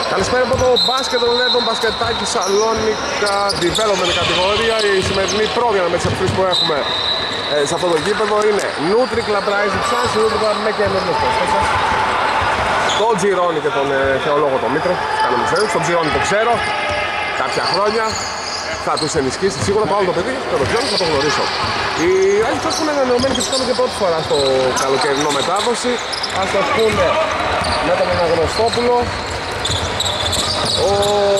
Καλησπέρα από το μπάσκετ των Λέδων, μπασκετάκι Σαλόνικα, development κατηγορία. Η σημερινή πρώτη αναμέτρηση αυτής που έχουμε σε αυτό το γήπεδο είναι Nutri Club Rising Suns, Nutri Club με καινούργιες προσθέσεις. Τον Τζιρόνι και τον θεολόγο τον Μήτρο, κάνουμε ξέρεις, τον Τζιρόνι το ξέρω, κάποια χρόνια θα τους ενισχύσει σίγουρα, το άλλο το παιδί, το Τζιρόνι θα το γνωρίσω. Οι Rising Suns είναι ενωμένοι φυσικά και πρώτη φορά στο καλοκαιρινό μετάδοση. Ας το πούνε με τον Αναγνωστόπουλο. Ο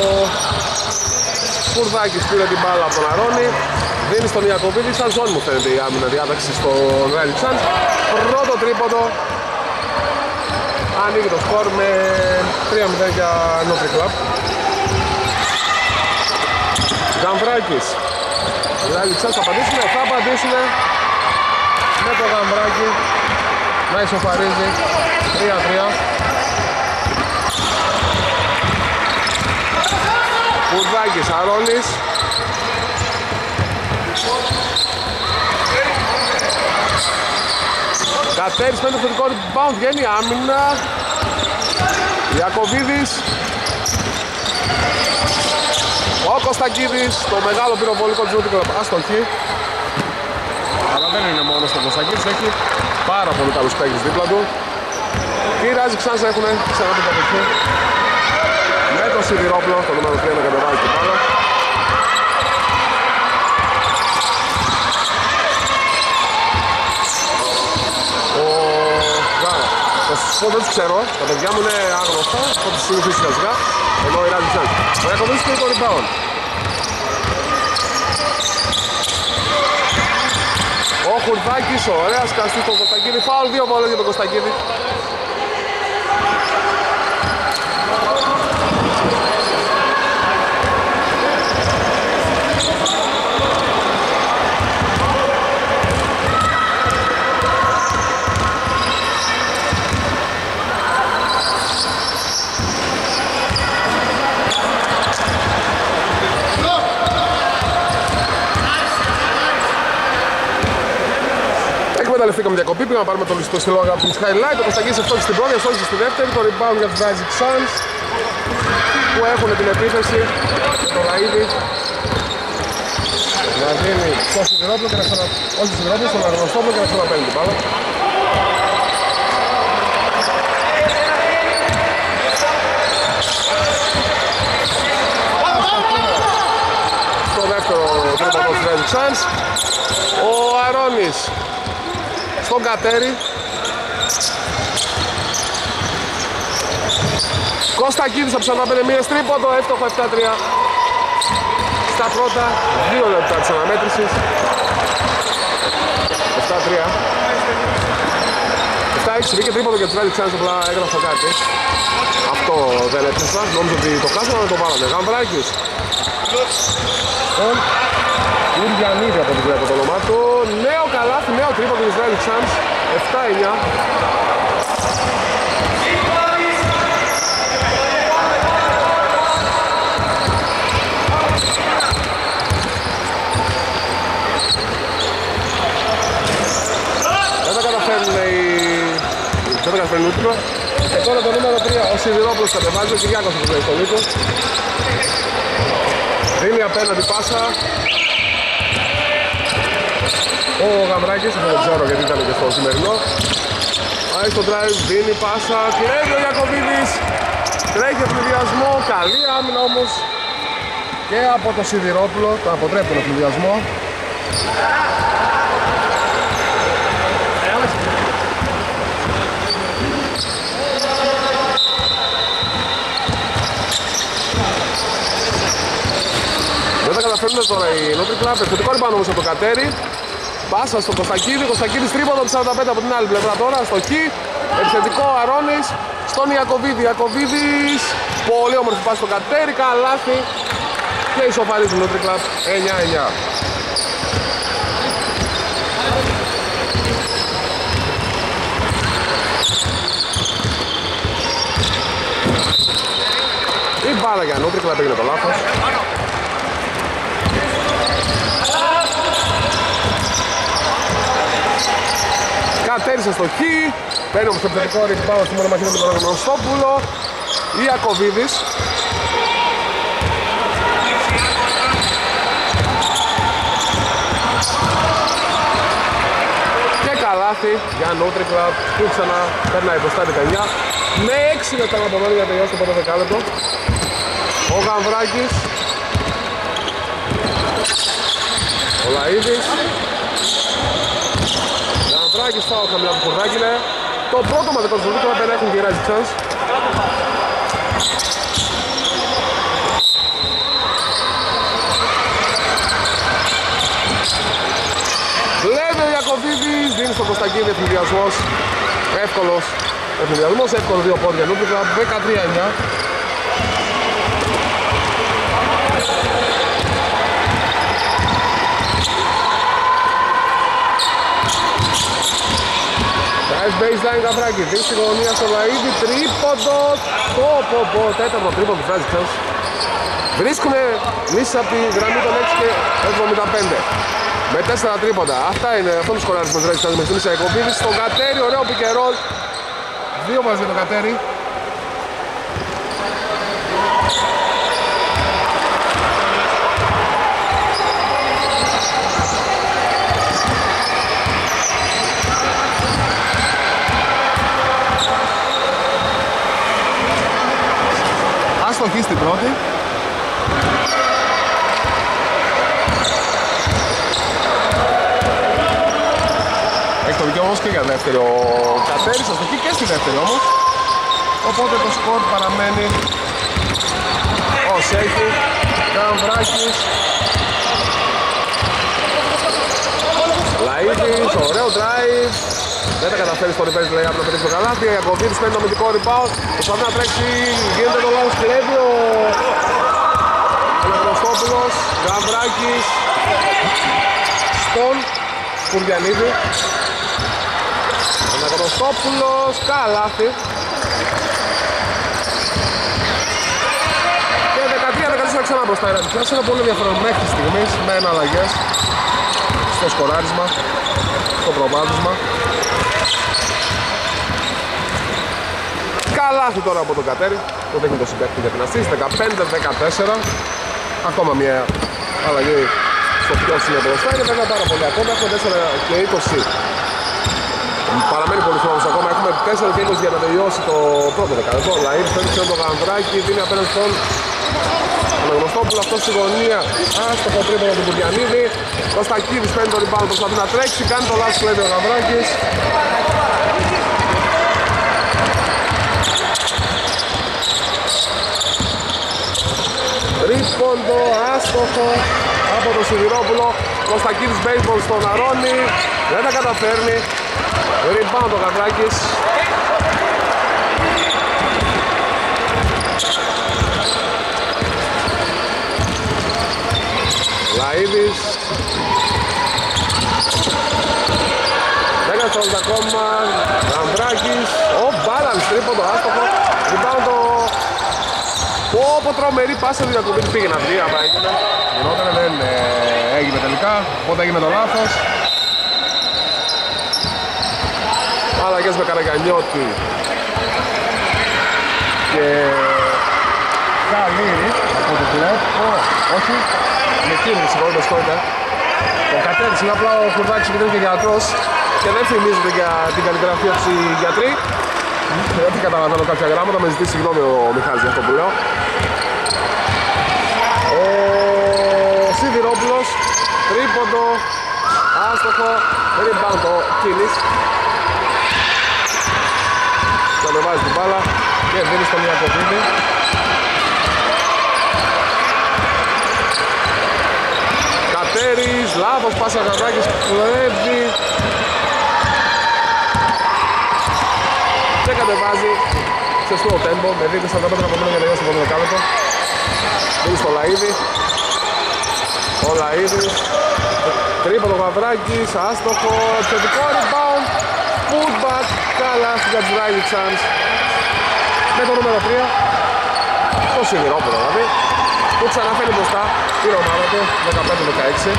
Κουρδάκης πήρε την μπάλα από τον Αρώνη, δίνει στον Ιακωβίδη, σαν ζώνη μου φαίνεται η άμυνα διάταξη στον Rising Suns. Πρώτο τρίποντο, ανοίγει το σκορ με 3-0 για Nutri Club. Γαμβράκης, οι Rising Suns θα απαντήσουν με το Γαμβράκη να ισοφαρίζει 3-3. Κουρδάκης, Αρώνης. Κατέρης παίρνει το θετικό rebound, βγαίνει άμυνα. Ιακωβίδης. Ο Κωστακίδης, το μεγάλο πυροβολικό του Nutri Club, αστοχή. Αλλά δεν είναι μόνο στο Κωστακίδης, έχει πάρα πολύ καλούς παίκτες δίπλα του. Οι Rising Suns έχουν ξανά την κατοχή. Με το Σιδηρόπλο, το νούμερο 3 να κατεβάζει την μπάλα. Δεν τους ξέρω, τα παιδιά μου είναι άγνωστα, θα τους συνηθίσει βασικά, ενώ οι Rising Suns. Ο Ιακωβίδης πήρε το rebound. Ο Κουρδάκης, ωραία σκαστή στον Κωστακίδη, φάουλ, 2 βόλες για τον Κωστακίδη. Εκμεταλλευτήκαμε διακοπή, πήγαμε να πάρουμε το ληστό στυλό αγαπητής highlight. Ο Κωστακίδης ευστόχησε στην πρώτη, ευστόχησε στη δεύτερη. Το rebound για τους Rising Suns που έχουν την επίθεση με τον Λαΐδη να δίνει στο Σιδηρόπλο και να όχι στο Σιδηρόπλο, στον Αγνωστόπλο και να ξαναπαίρνει την μπάλα. Στο δεύτερο τρίποντο του Rising Suns ο Αρώνης στον Κατέρι. Κωστακίδης από 45 μοίρες τρίποντο, εύστοχο 7-3 στα πρώτα 2 λεπτά της αναμέτρησης. 7-3. 7-6 βγήκε τρίποντο για τους Rising Suns, απλά έγραφα κάτι. Αυτό δεν έψασα, νόμιζα ότι το χάσαμε, αλλά το βάλαμε. Γαμβράκης. Ουριανίδη από ό,τι βλέπω το όνομά του. Νέο καλάθι, νέο τρίποντο του Rising Suns. 7-9. Δεν τα καταφέρνει ούτρο. Και τώρα το νούμερο 3, ο Σιδηρόπουλος κατεβάζει, ο Κυριάκος που βλέπει στο λίτο. Δίνει απέναντι πάσα. Ο Γαμράκης, δεν ξέρω γιατί ήταν και στο σημερινό. Πάει στο drive, δίνει πάσα, κλέβει ο Ιακωβίδης. Τρέχει ευνηδιασμό, καλή άμυνα όμως. Και από το Σιδηρόπουλο, το αποτρέπει τον ευνηδιασμό. Δεν τα καταφέρνουν τώρα οι Nutri Club, ευθετικό rebound όμως από το Κατέρι. Πάσα στον Κωστακίδη, Κωστακίδης τρίποντο από 45 από την άλλη πλευρά τώρα, στο χ. Επιθετικό Αρώνης, στον Ιακωβίδη, Ιακωβίδης. Πολύ όμορφη πάση στον Κατέρι, καλάθι. Και ισοφαρίζει η Nutri Club 9-9. Η μπάλα για Nutri Club έγινε το λάθος. Κατέρισε στο χ. Παίρνει όμως το επιθετικό rebound στη μονομαχία με τον Αγνωστόπουλο. Ιακωβίδης. Και καλάθι για Νούτρι Κλαμπ που ξανά περνάει μπροστά 19. Με 6 λεπτά να απομένει για τελειώσει το πρώτο δεκάλεπτο. Ο Γαμβράκης. Ο Λαΐδης. Γαμβράκης φάω χαμηλά του Κουρδάκηλε. Το πρώτο μαδικό του Νούτρι Κλαμπ δεν έχουν και Rising Chance. Βλέπει ο Ιακωβίδης, δίνει στο Κωνσταντίνη ευθυνδιασμός. Εύκολος ευθυνδιασμός, εύκολο 2 πόντια Νούτρι Κλαμπ, 13-9. Drive baseline Γαβράκη, δίνει στη γωνία στο Λαΐδη, τρίποντο. Τέταρτο τρίποντο του Rising Chance. Βρίσκουνε λύσεις από τη γραμμή των 6 και 75. Με 4 τρίποντα. Αυτά είναι, αυτό είναι ο σκοράρισμος του Rising Chance με την ίσα Ιακωβίδης. Στον Κατέρι, ωραίο pick and roll. 2 μαζί για τον Κατέρι. Αστοχή στην πρώτη. Έχει το δικαίωμα όμως και για δεύτερη ο Κατέρης, αστοχή και στη δεύτερη όμως. Οπότε το σκορ παραμένει ως έχει. Γαμβράκης. Λαΐδης, ωραίο drive. Δεν τα καταφέρει στο reverse layup να πετύχει το καλάθι. Ιακωβίδης παίρνει το αμυντικό rebound. Προσπαθεί να τρέξει, γίνεται το λάθος, κλέβει ο Αναγνωστόπουλος. Γαμβράκης στον Κουριανίδη. Αναγνωστόπουλος, καλάθι. Και 13-14 ξανά μπροστά η Rising Chance. Είναι πολύ ενδιαφέρον μέχρι στιγμής με εναλλαγές στο σκοράρισμα, στο προβάδισμα. Καλάθι τώρα από τον Κατέρι, το δείχνει το συμπαίχτη για την assist, 15-14. Ακόμα μια αλλαγή στο ποιος είναι μπροστά, είναι βέβαια πάρα πολύ ακόμα, έχουμε 4 και 20. Παραμένει πολύ χρόνος ακόμα, έχουμε 4 και 20 για να τελειώσει το πρώτο δεκάλεπτο. Λαΐδης παίρνει σε το Γαμβράκη, δίνει απέναντι στον Αναγνωστόπουλο, αυτό στη γωνία. Άστοχο τρίποντο του Κουριανίδη. Κωστακίδης παίρνει το rebound, προσπαθεί να τρέξει, κάνει το λάθος, κλέβει ο Γαμβράκης. Τρίποντο, άστοχο από τον Σιδηρόπουλο. Κωστακίδης baseball στον Αρώνη. Δεν τα καταφέρνει. Rebound ο Γαβράκης. Λαΐδης. 10 δευτερόλεπτα ακόμα. Γαβράκης. Ο balance τρίποντο, άστοχο. Rebound το... Πω τρομερή πάσα του Ιακωβίδη, πήγε να βρει, άμα έγινε. Γινότανε, δεν έγινε τελικά, οπότε έγινε το λάθος. Αλλαγές με Καραγιαννιώτη και Καλύρη, από ό,τι βλέπω, όχι, με Κίνη, συγχωρείτε. Ο Κατέρης είναι απλά ο Κουρδάκης που είναι και γιατρός και δεν θυμίζονται για την καλλιγραφία τους οι γιατροί. Δεν καταλαβαίνω κάποια γράμματα, με ζητήσει συγγνώμη ο Μιχάλης για αυτό που λέω. Ο Σιδηρόπουλος, τρίποντο, άστοχο, rebound ο Κίνης. Κατεβάζει την μπάλα και δίνει στον Ιακωβίδη. Κατέρης, λάθος, πάσα Γαβράκης, κλέβει. Και κατεβάζει σε slow tempo με 2.45 από μένα για να τελειώσει το πρώτο δεκάλεπτο. Δίνει στο Λαΐδη. Ο Λαΐδης. Τρίποντο Γαβράκης, άστοχο, επιθετικό rebound. Putback, καλά για τους Rising Chance. Με το νούμερο 3. Το Σιδηρόπουλο δηλαδή. Που ξαναφέρει μπροστά την ομάδα του 15-16.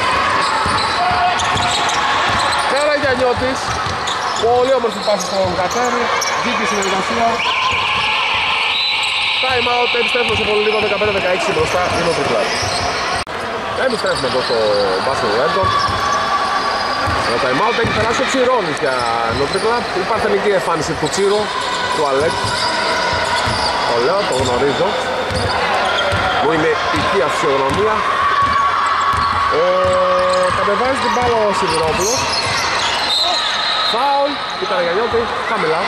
Καραγιαννιώτης. Πολύ όμορφη πάση στον Κατέρι, δίκη συνεργασία. Time out, επιστρέφουμε σε πολύ λίγο 15-16 μπροστά η Nutri Club. Επιστρέφουμε εδώ στο μπάσκετ του Έντον. Το time out έχει περάσει ο Τσιρώνης για Nutri Club. Η παρθενική εμφάνιση του Τσίρο, του Αλέξ. Το λέω, το γνωρίζω. Μου είναι οικία φυσιογνωμία. Κατεβάζει την μπάλα ο Σιδηρόπουλος. Φάουλ του Καραγιαννιώτη, χαμηλά.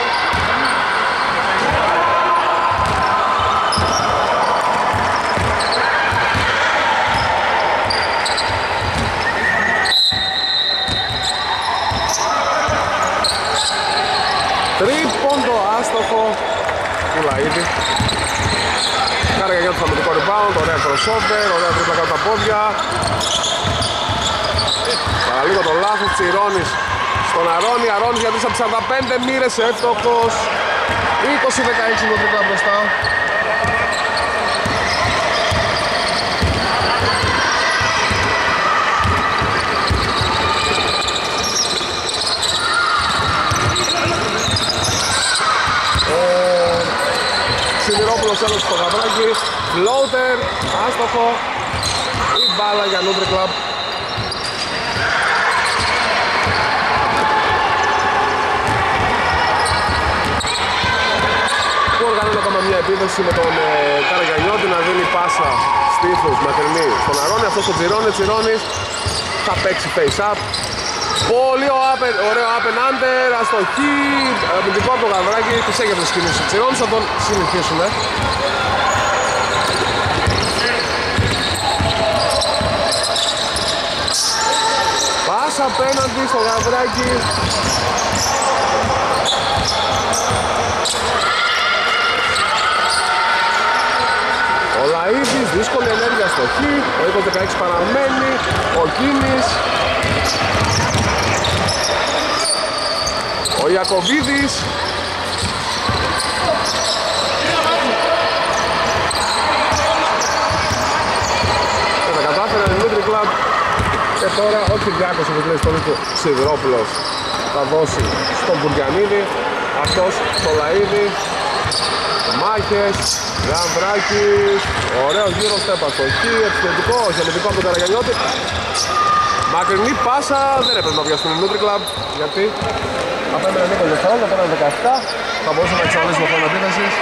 Τρίποντο άστοχο του Λαΐδη. Καραγιαννιώτη θα με το rebound, ωραία crossover, ωραία τρίπλα κάτω τα πόδια. Παραλίγο το λάθος, Τσιρώνης στον Αρώνη, Αρώνης για 3 από 45, μοίρες εύτοχος. 20-16 το τρίπλα μπροστά. Σιδηρόπουλος έλος στο γαβράκι, floater, άστοχο. Η μπάλα για Nutri Club. Που οργανώνει ακόμα μια επίθεση με τον Καραγιαννιώτη να δίνει πάσα στήθους μακρινή στον Αρώνη. Αυτός ο Τσιρώνης θα παίξει face up. Πολύ ωραίο up and under, αστοχή, αμυντικό από το γαβράκι, τους έχει αυτές τις κινήσεις ο Τσιρώνης, θα τον συνεχίσουμε. Πάσα απέναντι στο γαβράκι. Ο Λαΐδης, δύσκολη ενέργεια αστοχή, ο 20-16 παραμένει, ο Κίνης. Ο Ιακωβίδης. Και τα κατάφερε η Nutri Club. Και τώρα ο Κυριάκος, όπως λέει στο του Σιδηρόπουλος, θα δώσει στον Μπουργιανίδη. Αυτός στο Λαΐδη. Μάχες, Γαμβράκης. Ωραίο γύρο στέπα στο χ. Επιθετικό, γενετικό από τον Καραγιαννιώτη. Μακρινή πάσα, δεν έπρεπε να βιαστούν η Nutri Club. Γιατί απέμενε 20 δευτερόλεπτα, πέραν 17. Θα μπορούσαμε να εξαλύσουμε χρόνο επίθεσης.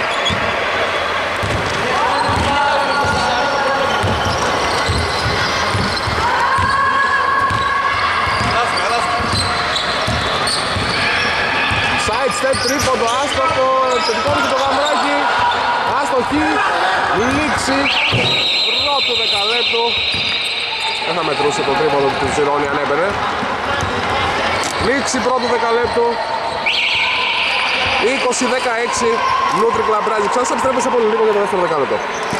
Side step, τρίποντο, άστοχο, επιθετικό με το Γαμβράκι. Άστοχη, λήξη, πρώτο δεκαλέπτο. Δεν θα μετρούσε το τρίποντο του Τσιρώνη αν έμπαινε. Λήξη πρώτο δεκαλέπτο. 20-16 Nutri Club Rising. Ξανά επιστρέφουμε σε πολύ λίγο για το δεύτερο δεκάλεπτο.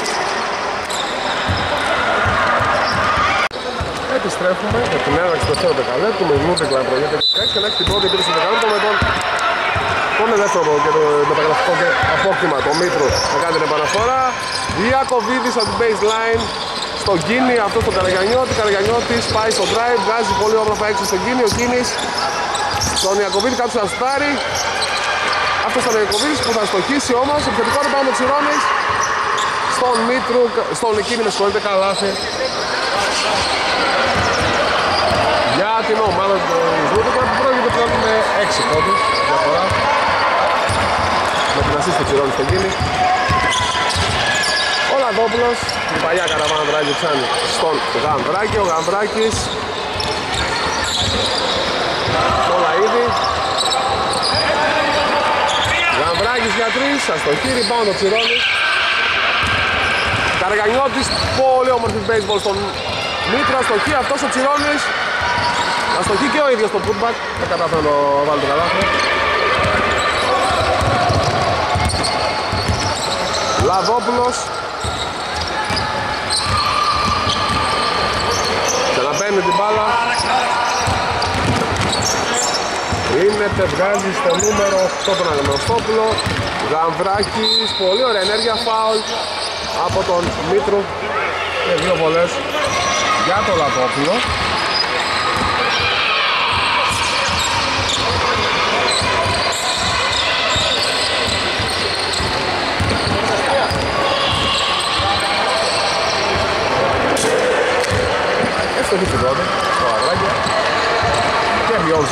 Επιστρέφουμε για την έναρξη του δεύτερου δεκαλέπτου με Nutri Club προηγείται 16 και να έχει την πρώτη επίθεση του δεκαλέπτου με τον δεύτερο και το μεταγραφικό και απόκτημα, το Μήτρου να κάνει την επαναφορά. Ιακωβίδης από την baseline στον Κίνη, αυτό στον Καραγιαννιώτη. Καραγιαννιώτης πάει στο drive, βγάζει πολύ όμορφα έξω στον Κίνη. Ο Κίνης στον Ιακωβίδη κάτω θα στάρει. Αυτός ήταν ο Ιακωβίδης που θα στοχίσει όμως. Επιθετικό rebound ο Τσιρώνης στον Μήτρου, στον Κίνη με συγχωρείτε, καλάθι. Για την ομάδα του Nutri Club που πρόκειται πλέον με 6 πόντους διαφορά. Με την ασίστ του Τσιρώνη στον Κίνη. Ο Λαδόπουλος, την παλιά καραβάνα του Ράιτζο Τσάνι στον Γαμβράκη. Ο Γαμβράκης στο Λαΐδη. Γαμβράκης για 3, αστοχή, rebound ο Τσιρώνης. Καραγιαννιώτης, πολύ όμορφη baseball στον Μήτρο, αστοχή, αυτός ο Τσιρώνης. Αστοχή και ο ίδιος στο putback, δεν κατάφερε να βάλει το καλάθι. Λαδόπουλος. Ξαναπαίνει την μπάλα. Ρίνεται, βγάζει στο νούμερο 8 τον Αγνωστόπουλο. Γαμβράκης, πολύ ωραία ενέργεια, φάουλ από τον Μήτρου. Και 2 βολές για τον Λαδόπουλο.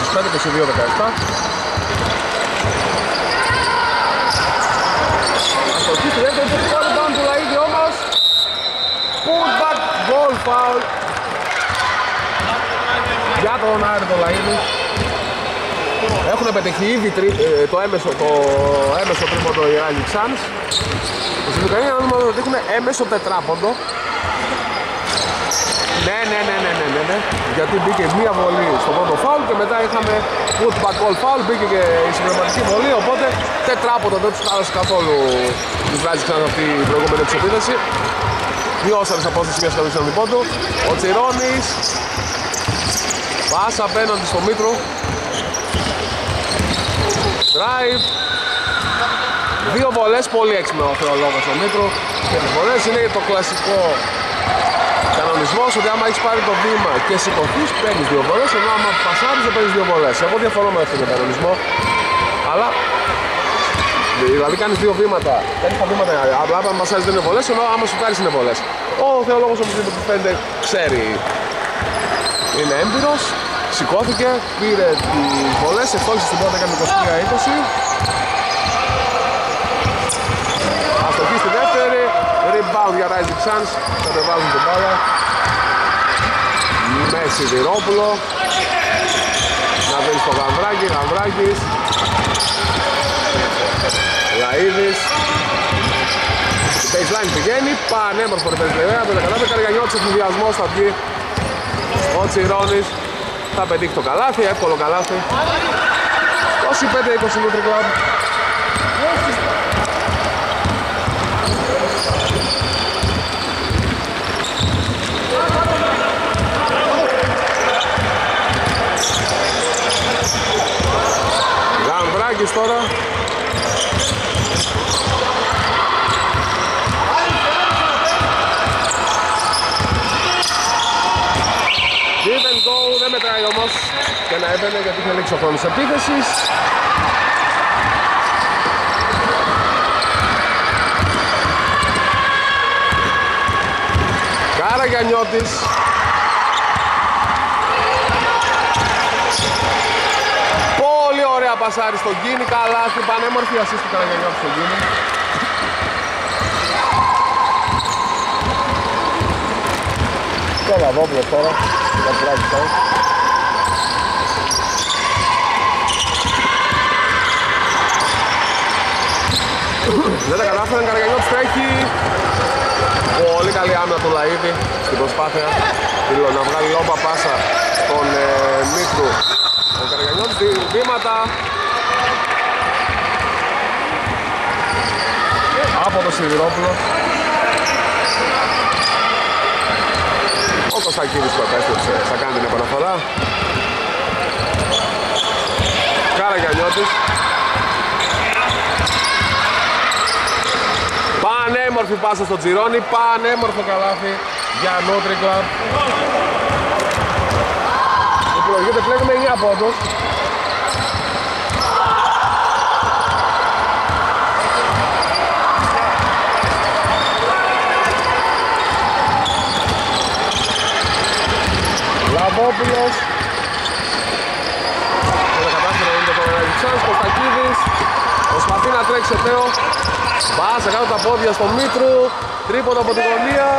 22-17. Αστοχή στη δεύτερη, το rebound του Λαΐδη όμως. Putback goal foul για τον Άρη το Λαΐδη. Έχουν πετύχει ήδη το έμεσο τρίποντο οι Rising Suns. Στην Ουκρανία να δούμε ότι έχουν έμεσο τετράποντο. Ναι, γιατί μπήκε μία βολή στο πρώτο φάουλ και μετά είχαμε putback goal foul, μπήκε και η συμπληρωματική βολή, οπότε τετράποντο δεν τους χάλασε καθόλου τους Rising Suns αυτή η προηγούμενη εξεπίθεση. Μειώσανε σε απόσταση μια σχεδόν στον πόντο. Ο Τσιρόνης πάσα απέναντι στο Μήτρο. Drive. Δύο βολές, πολύ έξυπνο ο θεολόγος ο Μήτρο. Και οι βολές είναι το κλασικό κανονισμός ότι άμα έχεις πάρει το βήμα και σηκωθείς παίρνεις δύο βολές, ενώ άμα πασάρεις δεν παίρνεις δύο βολές. Εγώ διαφωνώ με αυτόν τον κανονισμό, αλλά δηλαδή κάνεις δύο βήματα, κάνεις τα βήματα, απλά άμα πασάρεις δεν είναι βολές, ενώ άμα σου πάρεις είναι βολές. Ο θεολόγος όπως που φαίνεται ξέρει, είναι έμπειρος, σηκώθηκε, πήρε τις βολές, ευτόχισε στην πρώτη, έκανε 23-20. Αστοχή στη δεύτερη, rebound για Rising Suns, κατεβάζουν την μπάλα. Με Σιδηρόπουλο, να δίνει στο Γαμβράκη, Γαμβράκης, Λαΐδης. Η baseline πηγαίνει, πανέμορφο ρεπέζι, δεν καταλάβει, Καραγιανιώτης εκμηδιασμός θα βγει. Ο Τσιρόνης θα πετύχει το καλάθι, εύκολο καλάθι. 25-20 Nutri Club. Γαμβράκης τώρα. Δεν μετράει όμως και να έμπαινε γιατί είχε λήξει ο χρόνος επίθεσης. Καραγιανιώτης. Πολύ ωραία πασάρι στον Γκίνη, καλάθι, πανέμορφη ασίστ του Καραγιανιώτη στον Γκίνη. Και ο Λαδόπουλος τώρα. Δεν τα κατάφεραν, Καραγιανιώτης τρέχει. Πολύ καλή άμυνα του Λαΐδη στην προσπάθεια να βγάλει λόμπα πάσα στον Μήτρου. Ο Καραγιανιώτης βήματα από το Σιδηρόπουλο. Ο Κωστακίδης που επέστρεψε θα κάνει την επαναφορά. Καραγιανιώτης. Πανέμορφη πάσα στο Τζιρόνι, πανέμορφο καλάθι για Nutri Club. Υπολογίζεται πλέον με 9 πόντους. Λαβόπουλος. Δεν κατάφερε να είναι το Rising Suns. Κωστακίδης προσπαθεί να τρέξει ο Τέο. Πάσα κάτω τα πόδια στο Μήτρου. Τρίποντο από τη γωνία.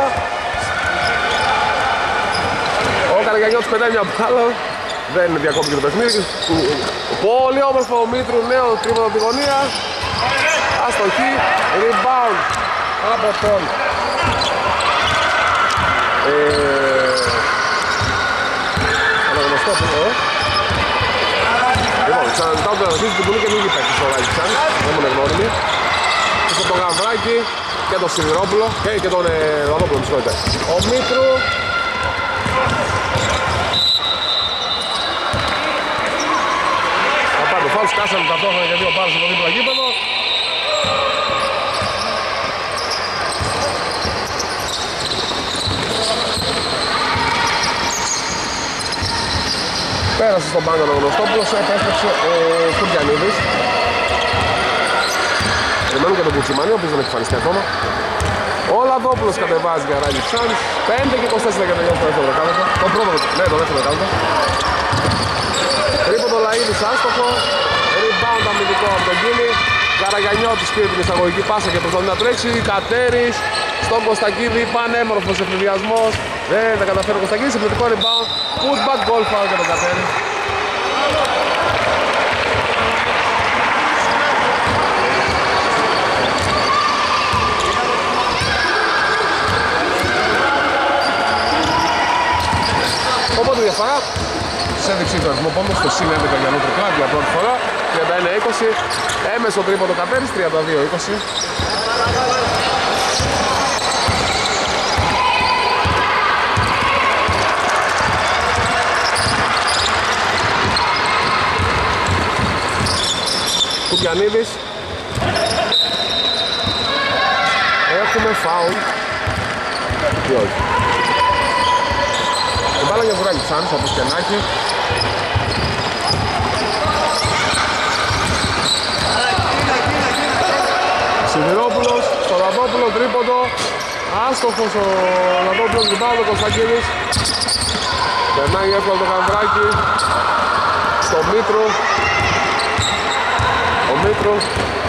Ο Καραγιανιώτης πετάει μια μπάλα. Δεν διακόπηκε το παιχνίδι. Πολύ όμορφο ο Μήτρου. Νέο τρίποντο από τη γωνία. Αστοχή. Rebound από τον Αναγνωστόπουλο. Λοιπόν, ξαναζητάω τον Αναγνωστή που είναι και λίγοι παίκτες στο Rising Suns. Δεν μου είναι γνώριμοι. Και τον Γαμβράκη και τον Σιδηρόπουλο και τον Λαδόπουλο, με συγχωρείτε. Ο Μήτρου. Θα πάρει το φάουλ, σκάσανε ταυτόχρονα και δύο πάρες στο δίπλα γήπεδο. Πέρασε στον πάγκο ο Γνωστόπουλος, επέστρεψε ο Κουρκιανίδης. Περιμένουν και τον Κουτσιμάνι, ο οποίος δεν έχει εμφανιστεί ακόμα. Ο Λαδόπουλος κατεβάζει για Rising Suns. 5 και 24 για τελειώσει το δεύτερο δεκάλεπτο. Το πρώτο, ναι, το δεύτερο δεκάλεπτο. Τρίποντο Λαΐδης άστοχο. Rebound αμυντικό από τον Κίνη. Καραγιανιώτης πήρε την εισαγωγική πάσα και προσπαθεί να τρέξει. Κατέρης στον Κωστακίδη, πανέμορφος εφηδιασμός. Δεν τα καταφέρει ο Κωστακίδης, επιθετικό rebound. Putback goal foul για τον Κατέρη. Οπότε διαφορά σε έδειξη του αριθμό πόντων στο συν 11 για Νότρι Κλαμπ για πρώτη φορά. 31-20, έμεσο τρίποντο Κατέρης, 32-20. Κουπιανίδης. Έχουμε φάουλ. Τι όχι. Η μπάλα για Βουράκη Τσάνς από Σκενάκη. Σιδηρόπουλος, στο Λαδόπουλο, τρίποντο. Άστοχος ο Λαδόπουλος, ριμπάουντ ο Κωνστακίδης. Περνάει εύκολα το Γαβράκι. Στο Μήτρο. Ο Μήτρος.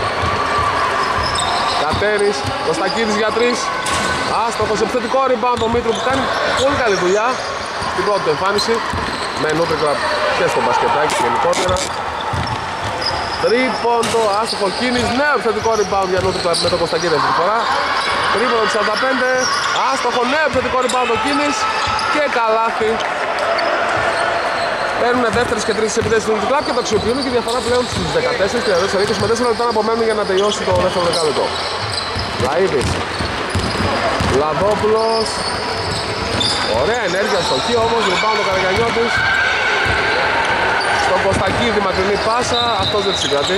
Κατέρης, Κωνστακίδης για 3. Άστοχος, επιθετικό rebound το Μήτρο που κάνει πολύ καλή δουλειά στην πρώτη του εμφάνιση με Νότρι Κλαμπ και στο μπασκετάκι γενικότερα. Τρίποντο, άστοχο Κίνης, νέο επιθετικό rebound για Νότρι Κλαμπ με τον Κωνστακίδη αυτή τη φορά. Τρίποντο 45, άστοχο, νέο επιθετικό rebound ο Κίνης και καλάθι. Παίρνουν δεύτερες και τρίτες επιθέσεις του Νότρι Κλαμπ και το αξιοποιούν και η διαφορά πλέον στους 14 και 24 λεπτά απομένουν για να τελειώσει το δεύτερο δεκάλεπτο. Λαΐδης. Λαδόπουλος. Ωραία ενέργεια στο χ όμως, ριμπάουντ ο Καραγιανιώτης. Στον Κωστακίδη μακρινή πάσα, αυτός δεν τη συγκρατεί.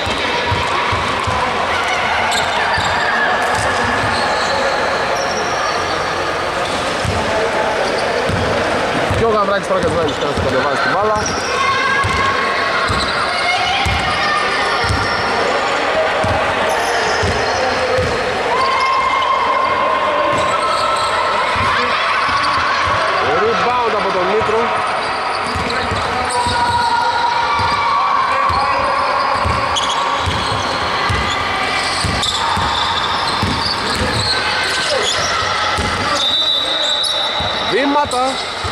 Και ο Γαβράκης τώρα κατεβάζει να κατεβάζει την μπάλα. Rebound από τον Μήτρο. Βήματα.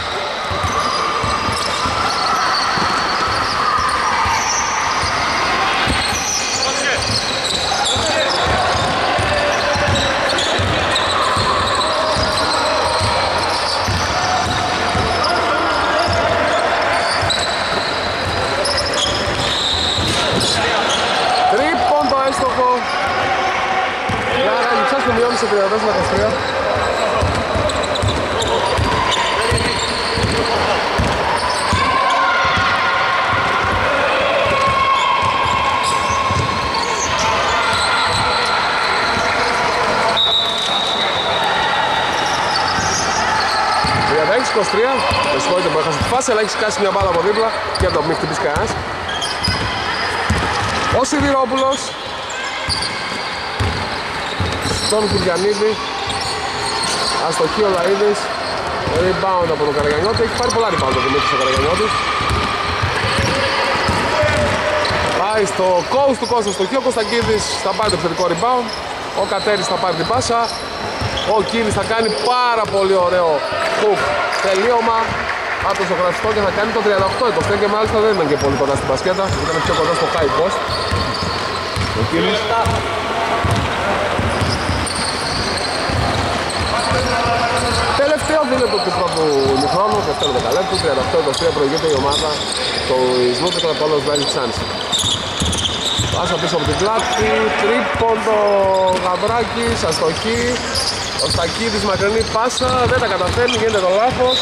Τρίποντο έστοχο. Γαράγι ψάχνει μειώνει σε 34-23. Με συγχωρείτε που έχασε τη φάση, αλλά έχει σκάσει μια μπάλα από δίπλα και από το μην χτυπήσει κανένας. Ο Σιδηρόπουλος στον Κουριανίδη. Αστοχή ο Λαΐδης. Rebound από τον Καραγιανιώτη. Έχει πάρει πολλά rebound ο Δημήτρης ο Καραγιανιώτης. Πάει στο coast του Κώστα στο χ. Ο Κωνστακίδης θα πάρει το επιθετικό rebound. Ο Κατέρης θα πάρει την πάσα. Ο Κίνης θα κάνει πάρα πολύ ωραίο hook τελείωμα από το ζωγραφιστό και θα κάνει το 38-20 και μάλιστα δεν ήταν και πολύ κοντά στην μπασκέτα, ήταν πιο κοντά στο high post. Ο Κίνης. Τελευταίο δίλεπτο του πρώτου ημιχρόνου, δεύτερο δεκαλέπτου, 38-23 προηγείται η ομάδα του Νότρι Κλαμπ Βέλης Τσάνς. Πάσα πίσω από την πλάτη, τρίποντο Γαβράκης, αστοχή. Ο Στακίδης μακρινή πάσα, δεν τα καταφέρνει, γίνεται το λάθος.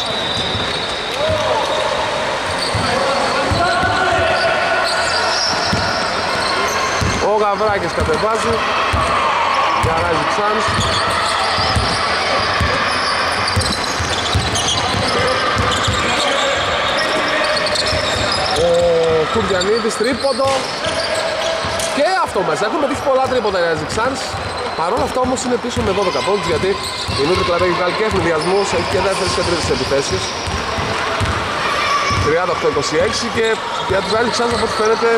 Ο Γαβράκης κατεβάζει, γαράζει Ξάνς. Ο Κουριανίδης τρίποντο. Και αυτό μέσα, έχουν πετύχει πολλά τρίποντα οι Ξάνς. Παρ' όλα αυτά όμως είναι πίσω με 12 πόντους, γιατί η Νότρι Κλαμπ έχει βγάλει και ευνηδιασμούς, έχει και δεύτερες και τρίτες επιθέσεις. 38-26 και για τους Rising Suns από ό,τι φαίνεται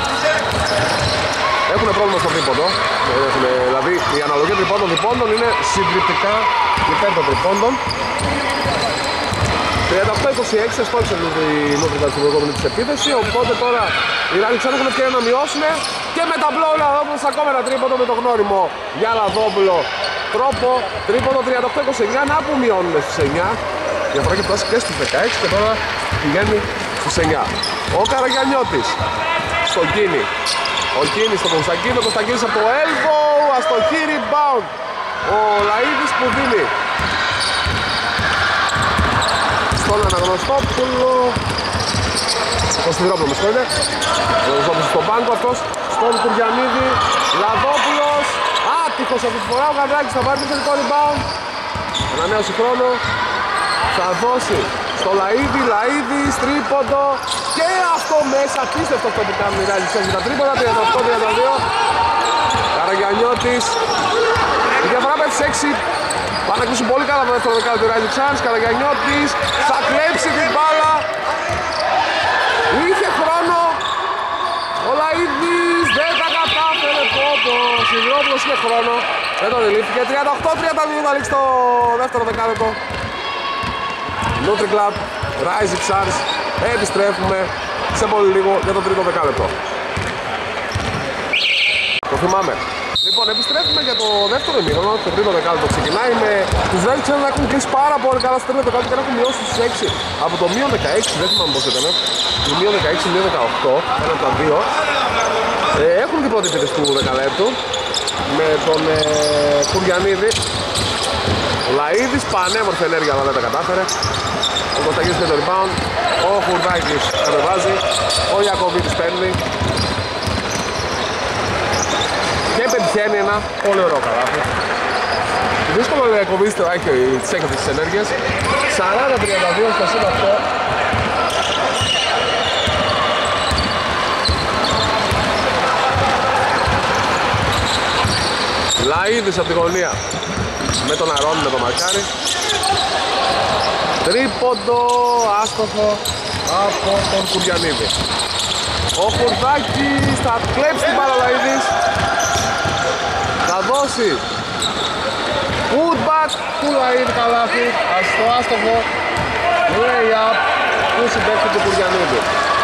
έχουν πρόβλημα στο τρίποντο. Δηλαδή η αναλογία τριπώντων-διπώντων είναι συντριπτικά υπέρ των τριπώντων. 38-26 εστόχισε η Νούτρικα στην προηγούμενη της επίθεση, οπότε τώρα οι Rising Suns έχουν ευκαιρία να μειώσουν και με τα μπλό Λαδόπουλος ακόμα ένα τρίποντο με το γνώριμο για Λαδόπουλο τρόπο, τρίποντο 38-29, να που μειώνουν στους 9, διαφορά και φτάσει και στους 16 και τώρα πηγαίνει στους 9. Ο Καραγιαννιώτης στον Κίνη, ο Κίνης στον Κωνσταντίνο, Κωνσταντίνος από το elbow, αστοχή rebound, ο Λαΐδης που δίνει στον Αναγνωστόπουλο, στον Στυδρόπουλο, με συγχωρείτε, ο Αναγνωστόπουλος στον πάγκο, αυτός στον Κουριανίδη, Λαδόπουλος, άτυχος αυτή τη φορά, ο Γαβράκης θα πάρει το θετικό rebound, ανανέωση χρόνο, θα δώσει στο Λαΐδη, Λαΐδης, τρίποντο και αυτό μέσα, απίστευτο αυτό που κάνουν οι Rising Suns τα τρίποντα, 38-32, Καραγιαννιώτης, η διαφορά πέφτει σε 6. Πάνε να κλείσουν πολύ καλά το δεύτερο δεκάλεπτο του Rising Suns. Καραγιαννιώτης θα κλέψει την μπάλα. Είχε χρόνο. Ο Λαΐδης δεν τα κατάφερε πόπο. Ο Σιδηρόπουλος είχε χρόνο. Δεν τον ελήφθηκε. 38-32 θα λήξει το δεύτερο δεκάλεπτο. Nutri Club, Rising Suns. Επιστρέφουμε σε πολύ λίγο για το τρίτο δεκάλεπτο. Το θυμάμαι. Λοιπόν, επιστρέφουμε για το δεύτερο ημίχρονο. Το τρίτο δεκάλεπτο ξεκινάει με τους Rising Suns να έχουν κλείσει πάρα πολύ καλά στο τρίτο δεκάλεπτο και να έχουν μειώσει στους 6 από το μείον 16. Δεν θυμάμαι πώς ήταν. Το μείον 16, μείον 18. Ένα από τα δύο. Έχουν την πρώτη επίθεση του δεκαλέπτου με τον Κουριανίδη. Ο Λαΐδης, πανέμορφη ενέργεια, αλλά δεν τα κατάφερε. Ο Κωνσταντίνος με το rebound. Ο Χουρδάκης κατεβάζει. Ο Ιακωβίτης παίρνει. Και πετυχαίνει ένα πολύ ωραίο καλάθι. Δύσκολο λέει Ιακωβίτης τώρα έχει τις ενέργειες. 40-32 στο σύν αυτό. Λαΐδης από τη γωνία με τον Αρώνη, με τον Μαρκάρη. Τρίποντο άστοχο από τον Κουριανίδη. Ο Χουρδάκης θα κλέψει την μπάλα, Λαΐδης. Θα δώσει putback του Λαΐδη καλάθι. Στο άστοχο lay-up του συμπαίκτου του Κουριανίδη.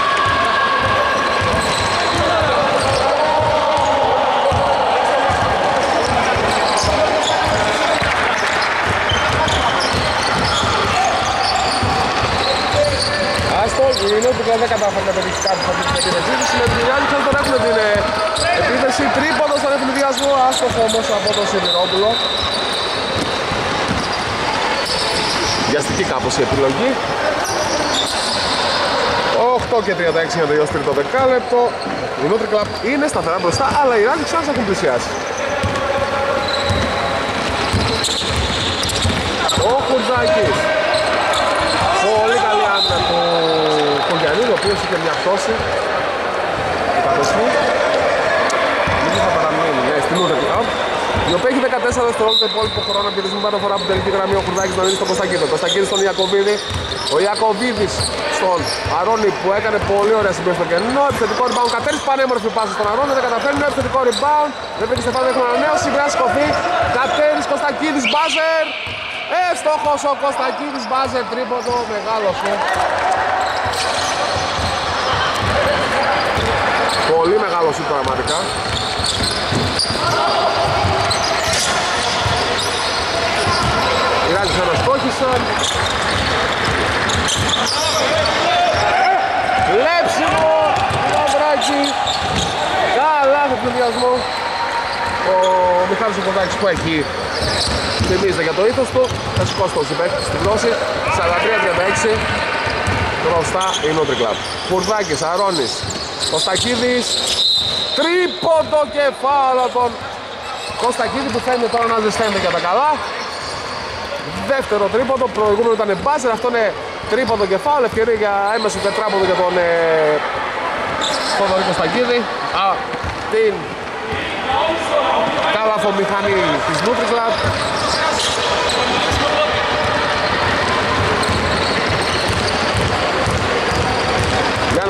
Η Νούτρικα δεν κατάφερε να πετύχει κάτι σε αυτή την επίθεση. Με την Ιλιάννη και τώρα έχουν την επίθεση. Τρίποντο στον ευνηδιασμό, άστοχο όμως από τον Σιδηρόπουλο. Βιαστική κάπως η επιλογή. 8 και 36 για το τελειώσει τρίτο δεκάλεπτο. Η Νούτρικα είναι σταθερά μπροστά, αλλά οι Rising Suns έχουν πλησιάσει. Ο Χουρδάκης. Πολύ καλή άμυνα του Κουριανίδη, ο οποίος είχε μια πτώση του κατοσμού. Λίγο θα παραμείνει, ναι, στην Νούτρικα, η οποία έχει 14 δευτερόλεπτα το υπόλοιπο χρόνο επειδή δεν πάνω φορά από την τελική γραμμή ο Χουρδάκης να δίνει στον Κωνσταντίνο. Κωνσταντίνος στον Ιακωβίδη, ο Ιακωβίδης στον Αρώνη που έκανε πολύ ωραία συμπέριφαση στο κενό. Επιθετικό rebound, κατέληξε πανέμορφη πάση στον Αρώνη, δεν καταφέρνει. Επιθετικό rebound, δεν πήγε Στεφάνο, έχουν ανανέωση, πρέπει να σηκωθεί. Κατέληξε Κωνσταντίνης, μπάζερ. Εύστοχος ο Κωνσταντίνης, μπάζερ, τρίποντο, μεγάλο σου. Πολύ μεγάλο σου πραγματικά. Οι Rising Suns αναστόχησαν. Κλέψιμο, Γαβράκη. Καλά στο πληδιασμό. Ο Μιχάλης Οποδάκης που έχει θυμίζεται για το ήθος του. Θα σηκώσει το συμπέκτη στην πτώση. 43-36 μπροστά η Nutri Club. Χουρδάκης, Αρώνης, Κωστακίδης. Τρίποντο κεφάλαιο τον Κωστακίδη που φαίνεται τώρα να ζεσταίνεται για τα καλά. Δεύτερο τρίποντο, προηγούμενο ήταν μπάζερ, αυτό είναι τρίποντο κεφάλαιο. Ευκαιρία για έμεσο τετράποντο για τον Θοδωρή Κωστακίδη. Την καλαθομηχανή της Nutri Club.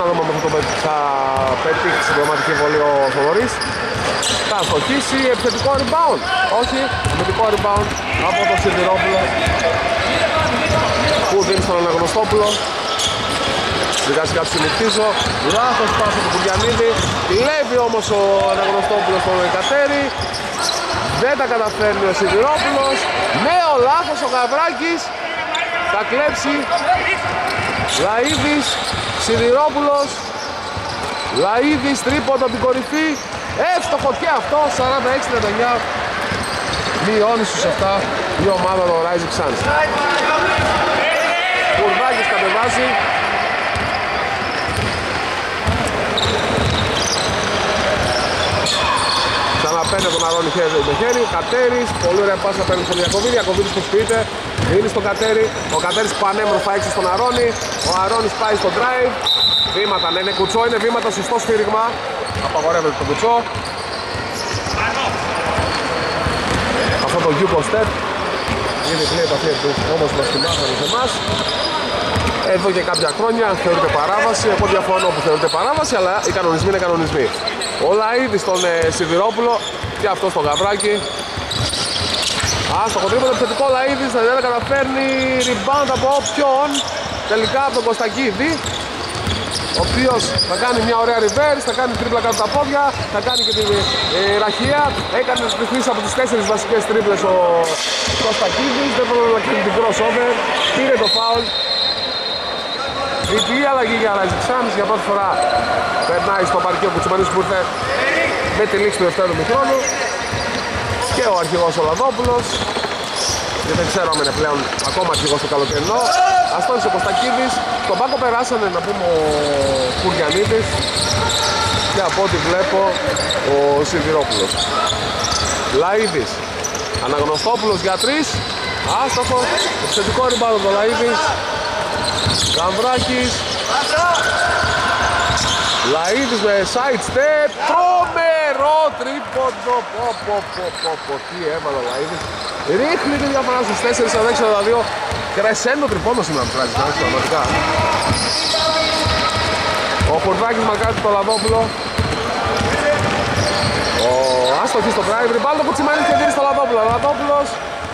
να δούμε αν θα πετύχει στην πραγματική βολή ο Θοδωρής. Θα στοχίσει, επιθετικό rebound. Όχι, επιθετικό rebound από τον Σιδηρόπουλο που δίνει στον Αναγνωστόπουλο. Σιγά σιγά του συνηθίζω. Λάθος πάσα του Κουριανίδη. Κλέβει όμως ο Αναγνωστόπουλος στον Κατέρι. Δεν τα καταφέρνει ο Σιδηρόπουλος. Νέο λάθος ο Γαβράκης. Θα κλέψει. Λαΐδης, Σιδηρόπουλος. Λαΐδης τρίποντο από την κορυφή. Εύστοχο και αυτό. 46-39. Μειώνει στους 7 η ομάδα των Rising Suns. Κουρδάκης κατεβάζει. Ξαναπαίνει τον Αρώνη χέρι με χέρι. Κατέρης, πολύ ωραία πάσα παίρνει στον Ιακωβίδη. Ιακωβίδης που σπίτι, δίνει στον Κατέρη. Ο Κατέρης πανέμορφα έξω στον Αρώνη. Ο Αρώνης πάει στο drive. Βήματα, ναι, είναι κουτσό, είναι βήματα, σωστό σφύριγμα. Απαγορεύεται το κουτσό. Αυτό το Yuko Step είναι η πλήρη επαφή του, όμως μας θυμάσανε σε εμάς. Εδώ και κάποια χρόνια θεωρείται παράβαση. Εγώ διαφωνώ που θεωρείται παράβαση, αλλά οι κανονισμοί είναι κανονισμοί. Ο Λαΐδης στον Σιδηρόπουλο και αυτό στο Γαβράκι. Στο κοντρίπο το επιθετικό Λαΐδης δεν καταφέρνει rebound από όποιον. Τελικά από τον Κωστακίδη, ο οποίος θα κάνει μια ωραία reverse, θα κάνει τρίπλα κάτω τα πόδια, θα κάνει και την ραχεία. Έκανε τις ρυθμίσεις από τις 4 βασικές τρίπλες ο Κωστακίδης, δεν μπορεί να κάνει την crossover, πήρε το foul. Διπλή αλλαγή για Rising Suns, για πρώτη φορά περνάει στο παρκείο Κουτσιμανής που ήρθε με τη λήξη του δεύτερου μηχρόνου. Και ο αρχηγός ο Λαδόπουλος, και δεν ξέρω αν είναι πλέον ακόμα αρχηγός στο καλοκαιρινό. Αστόνης ο Κωστακίδης, στον πάγκο περάσανε να πούμε ο Κουριανίδης και από ό,τι βλέπω ο Σιδηρόπουλος. Λαΐδης, Αναγνωστόπουλος για 3, άστοχο, επιθετικό rebound το Λαΐδης. Γαμβράκης, Λαΐδης με side step, τρομερό τρίποντο, τι έβαλε ο Λαΐδης. Ρίχνει τη διαφορά στους 4-6-2, κρεσέντο τρυπώντο σήμερα του Rising Suns, πραγματικά. Ο Κουρδάκης μακάρι στο Λαδόπουλο. Ο άστοχη στο drive, rebound το Κουτσιμανής και δίνει στο Λαδόπουλο. Λαδόπουλος.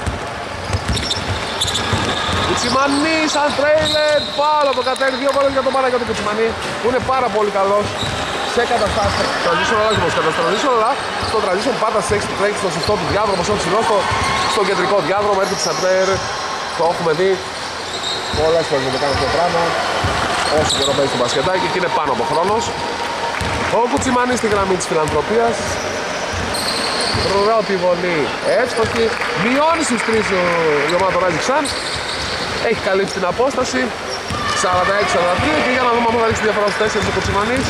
Κουτσιμανή σαν τρέιλερ, πάλι από το Κατέρι, 2 βόλες για τον Μάρα για τον Κουτσιμανή που είναι πάρα πολύ καλός σε καταστάσεις transition, όχι όμως κατά transition, αλλά στο transition πάντα τρέχει στο σωστό του διάδρομο, στο ψηλό, στο κεντρικό διάδρομο, έρχεται σαν τρέιλερ, το έχουμε δει πολλές φορές να το κάνει αυτό το πράγμα όσο καιρό παίζει στο μπασκετάκι και είναι πάνω από χρόνος. Ο Κουτσιμανής στη γραμμή της φιλανθρωπίας, πρώτη βολή εύστοχη, μειώνει στους 3 η ομάδα των Rising Suns. Έχει καλύψει την απόσταση 46-42 και για να δούμε αν θα ρίξει τη διαφορά στους 4 ο Κουτσιμανής.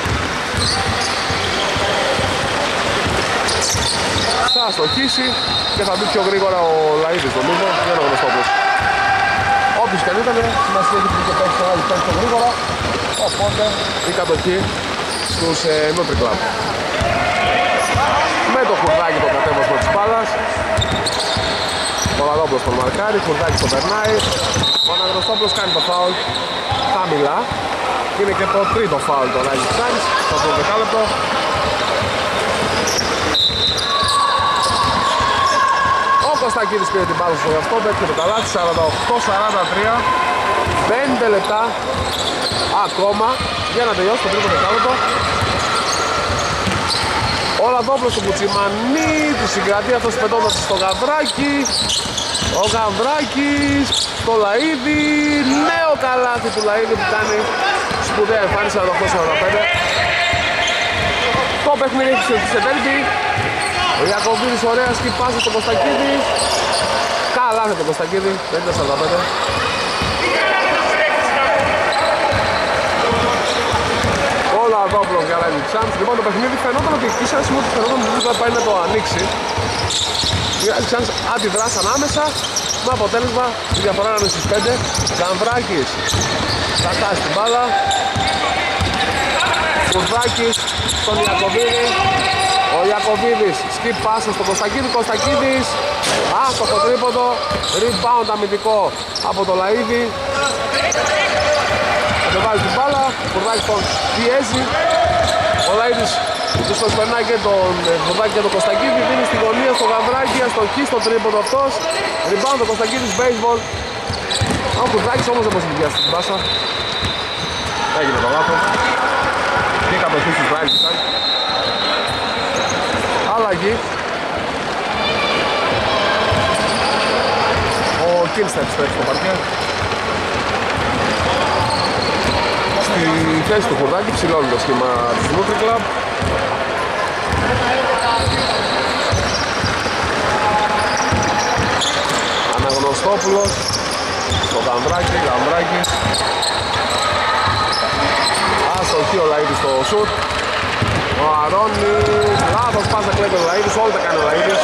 Θα στοχίσει και θα μπει πιο γρήγορα ο Λαΐδης νομίζω, δεν είναι γνωστό πως. Όποιος και αν ήταν, σημασία έχει και παίξει το άλλο πιο γρήγορα, οπότε η κατοχή στους Nutri Club. Με το Κουρδάκι το κατέβασμα της μπάλας. Ο Λαδόπουλος τον μαρκάρει, Κουρδάκης τον περνάει. Ο Αναγνωστόπουλος κάνει το φάουλ χαμηλά. Είναι και το τρίτο φάουλ των Rising Suns στο 12 λεπτό. Ο Κωστακίδης πήρε την μπάλα στο γραφτό, πέτυχε το καλάθι, 48-43. 5 λεπτά ακόμα για να τελειώσει το τρίτο δεκάλεπτο. Ο Λαδόπουλος του Κουτσιμανή, του συγκρατεί αυτός πετώντας στο Γαβράκι. Ο Γαβράκης, το Λαΐδη, νέο καλάθι του Λαΐδη που κάνει σπουδαία εμφάνιση 48-45. Το παιχνίδι σε τέρμπι. Ο Ιακωβίδης ωραία σκυπάζει στον Κωστακίδη. Καλάθι τον Κωστακίδη, 50-45. Ο Λαδόπουλος για Rising Suns. Λοιπόν, το παιχνίδι φαινόταν ότι εκεί σε ένα σημείο που φαινόταν ότι θα πάει να το ανοίξει. Οι Rising Suns αντιδράσαν άμεσα με αποτέλεσμα η διαφορά να είναι στις 5. Γαμβράκης θα χάσει την μπάλα. Κουρδάκης στον Ιακωβίδη. Ο Ιακωβίδης skip πάσα στον Κωστακίδη. Κωστακίδης άστοχο τρίποντο. Rebound αμυντικό από το Λαΐδη. κατεβάζει την μπάλα, ο Φουρδάκης τον πιέζει. Ο Λαΐδης τους περνάει και τον Φουρδάκη και τον Κωστακίδη, δίνει στη γωνία στο Γαβράκη, αστοχή στο τρίποντο αυτός. Rebound ο Κωστακίδης, baseball. Ο Φουρδάκης όμως δεν μπορεί να συνδυάσει την πάσα. Έγινε το λάθος. Και κατοχή στους Rising Suns. Αλλαγή. Ο Κίνς θα επιστρέψει στο παρκέ. Στη θέση του Φουρδάκη ψηλώνει το σχήμα της Nutri Club. Αναγνωστόπουλος στο Γαμβράκη, Γαμβράκης. Αστοχή ο Λαΐδης στο σουτ. Ο Αρώνης, λάθος πάσα κλέβει ο Λαΐδης, όλα τα κάνει ο Λαΐδης.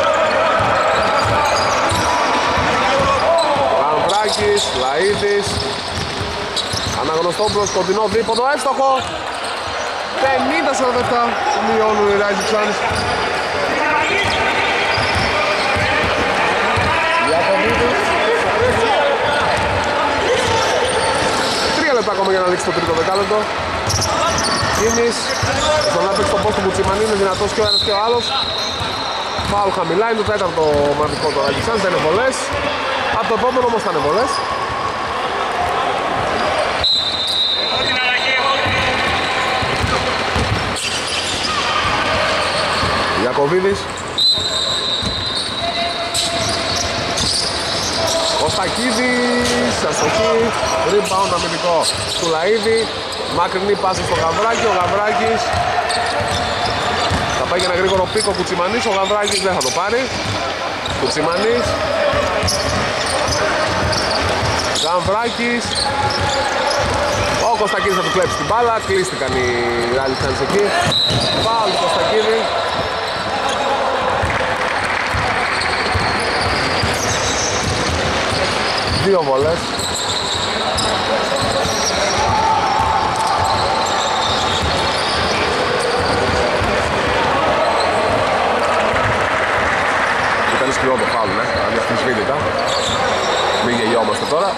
Γαμβράκης, Λαΐδης. Αναγνωστόπουλος, κοντινό δίποντο, εύστοχο. 50-47 μειώνουν οι Rising Suns. 3 λεπτά ακόμα για να λήξει το τρίτο δεκάλεπτο. Κίνης, στον να παίξει τον post του Μπουτσιμανί, είναι δυνατός και ο ένας και ο άλλος. Φάουλ χαμηλά, είναι το τέταρτο μαθητικό το Rising Suns, δεν είναι βολές. Από το επόμενο όμως θα είναι βολές. Ιακωβίδης. Κωστακίδης, αστοχή, rebound αμυντικό του Λαΐδη. Μακρινή πάση στο Γαβράκη, ο Γαβράκης θα πάει για ένα γρήγορο πίκο Κουτσιμανής, ο Γαβράκης δεν θα το πάρει. Κουτσιμανής, Γαβράκης, ο Κωστακίδης θα του κλέψει την μπάλα, κλείστηκαν οι Rising Suns εκεί. Φάουλ του Κωστακίδη. Δύο βολές. Ήταν σκληρό το φάουλ, ναι, αδιαφυσβήτητα. Μην γελιόμαστε τώρα.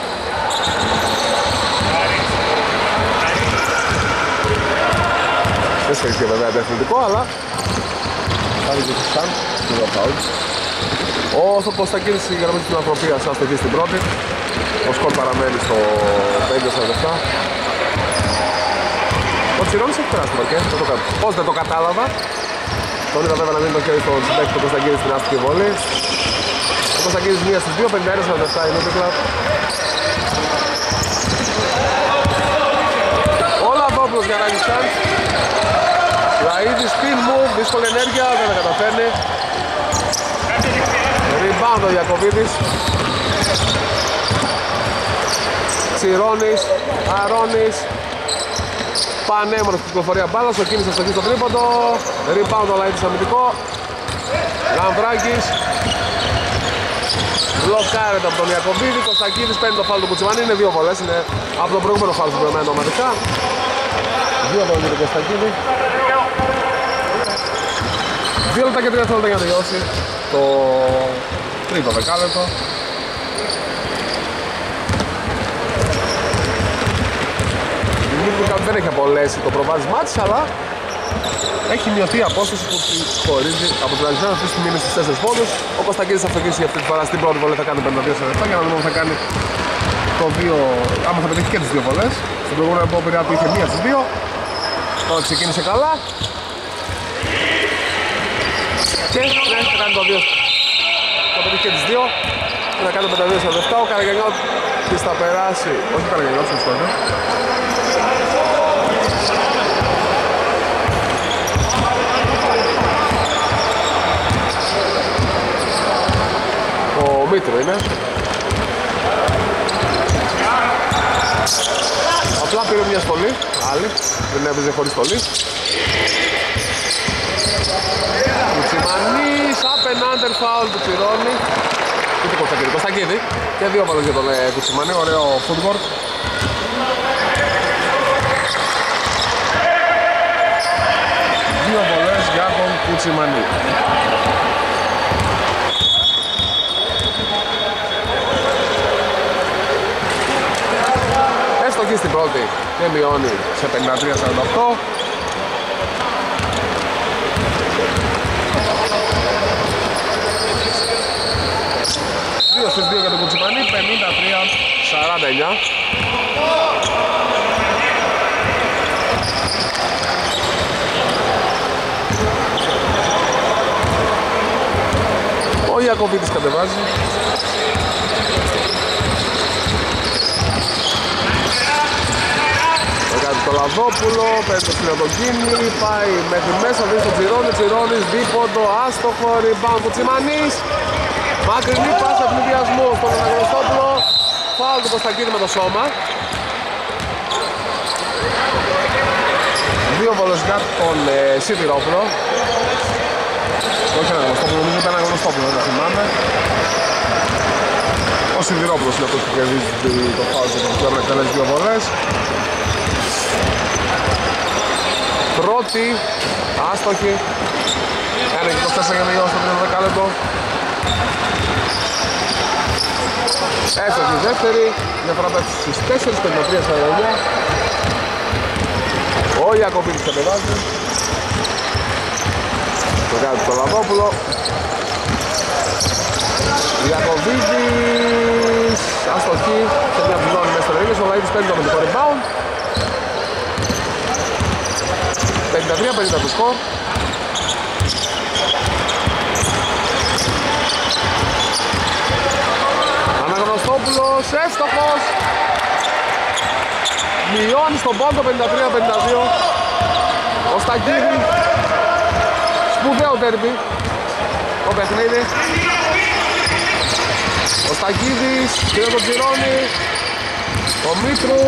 Δεν σφαίρθηκε βέβαια αντιαθλητικό, αλλά θα δει και τους Suns, το φάουλ. Ο Κωστακίδης η γραμμή της φιλανθρωπίας αστοχή στην πρώτη. Ο σκορ παραμένει στο 5-47. Ο Τσιρώνης έχει περάσει το παρκέ. Πώς δεν το κατάλαβα. Τον είδα βέβαια να δίνει το χέρι στον συμπέκτη του Κωστακίδη στην άστικη βολή. Ο Κωστακίδης μία στις 2, 51-47 η Nutri Club. Ο Λαδόπουλος για Rising Suns. Λαΐδης, spin move, δύσκολη ενέργεια, δεν τα καταφέρνει. Rebound ο Ιακωβίδης. Τσιρώνης, Αρώνης. Πανέμορφη κυκλοφορία μπάλας, ο Κίνης αστοχή στο τρίποντο. Rebound ο Λαΐδης αμυντικό. Γαμβράκης. Μπλοκάρεται από τον Ιακωβίδη. Κωστακίδης παίρνει το φάουλ του Κουτσιμάνη. Είναι δύο βολές, είναι από τον προηγούμενο φάουλ του προηγουμένου ομαδικά. Δύο βολές για τον Κωστακίδη. 2 λεπτά και 3 λεπτά για να τελειώσει το τρίτο δεκάλεπτο. Η Nutri Club δεν έχει απολέσει το προβάδισμά της, αλλά έχει μειωθεί η απόσταση που τη χωρίζει από την Rising Suns. Αυτή τη στιγμή είναι στις 4 πόντους. Ο Κωστακίδης θα αυτοκίνησει αυτή τη φορά στην πρώτη βολή, θα κάνει 52-47 για να δούμε αν θα κάνει το 2, άμα θα πετύχει και τις δύο βολές. Στην προηγούμενη απόπειρα του είχε μία στις 2. Τώρα ξεκίνησε καλά. Και θα κάνει το 2. Θα πετύχει και τις 2. Και θα κάνει το 52-47. Ο Καραγιαννιώτης θα περάσει. Όχι ο Καραγιαννιώτης, μισό λεπτό. Ο Μήτρο είναι. Απλά πήρε μια στολή. Άλλη. Δεν έπαιζε χωρίς στολή. Κουτσιμανής, up and under foul του Τσιρώνη. Ούτε Κωστακίδη. Και δύο βολές για τον Κουτσιμανή, ωραίο footwork. Δύο βολές για τον Κουτσιμανή. Έστοχη στην πρώτη και μειώνει σε 53-48. Δύο στις 2 για τον Κουτσιμανί, 53-49. Ο Ιακωβίτης κατεβάζει. Το Λαδόπουλο, παίρνει το Φιλοδοκίνη, πάει μέχρι μέσα, δίνει στο Τσιρόνι, Τσιρόνις, δίποντο, άστοχο, rebound του Τσιμανής. Μακρινή πάσα πληδιασμού στον Αναγνωστόπουλο, φάουλ του Κωνσταντίνη με το σώμα. Δύο βολοσιά τον Σιδηρόπουλο. Όχι Αναγνωστόπουλο, νομίζω ήταν Αναγνωστόπουλο, δεν θυμάμαι. Ο Σιδηρόπουλος είναι αυτός που κερδίζει το φάουλ του που πρέπει να εκτελέσει δύο βολές. Πρώτη, άστοχη. 1-24 για να μειώσει το τρίτο δεκάλεπτο. Έστοχη δεύτερη, διαφορά πέφτει στις 4, 53-49. Ο Ιακωβίτης κατεβάζει. Το κάνει το Λαδόπουλο. Ιακωβίτης, αστοχή, σε μια βουλώνει μέσα στο ρίγες. Ο Λαΐδης παίρνει το αμυντικό rebound. 53-50 το σκορ. Αναγνωστόπουλος, εύστοχος. Μειώνει στον πόντο 53-52. Ο Σταγκίδη. Σπουδαίο τέρμπι το παιχνίδι. Ο Σταγκίδης, πήρε τον Τσιρόνι. Ο Μήτρου.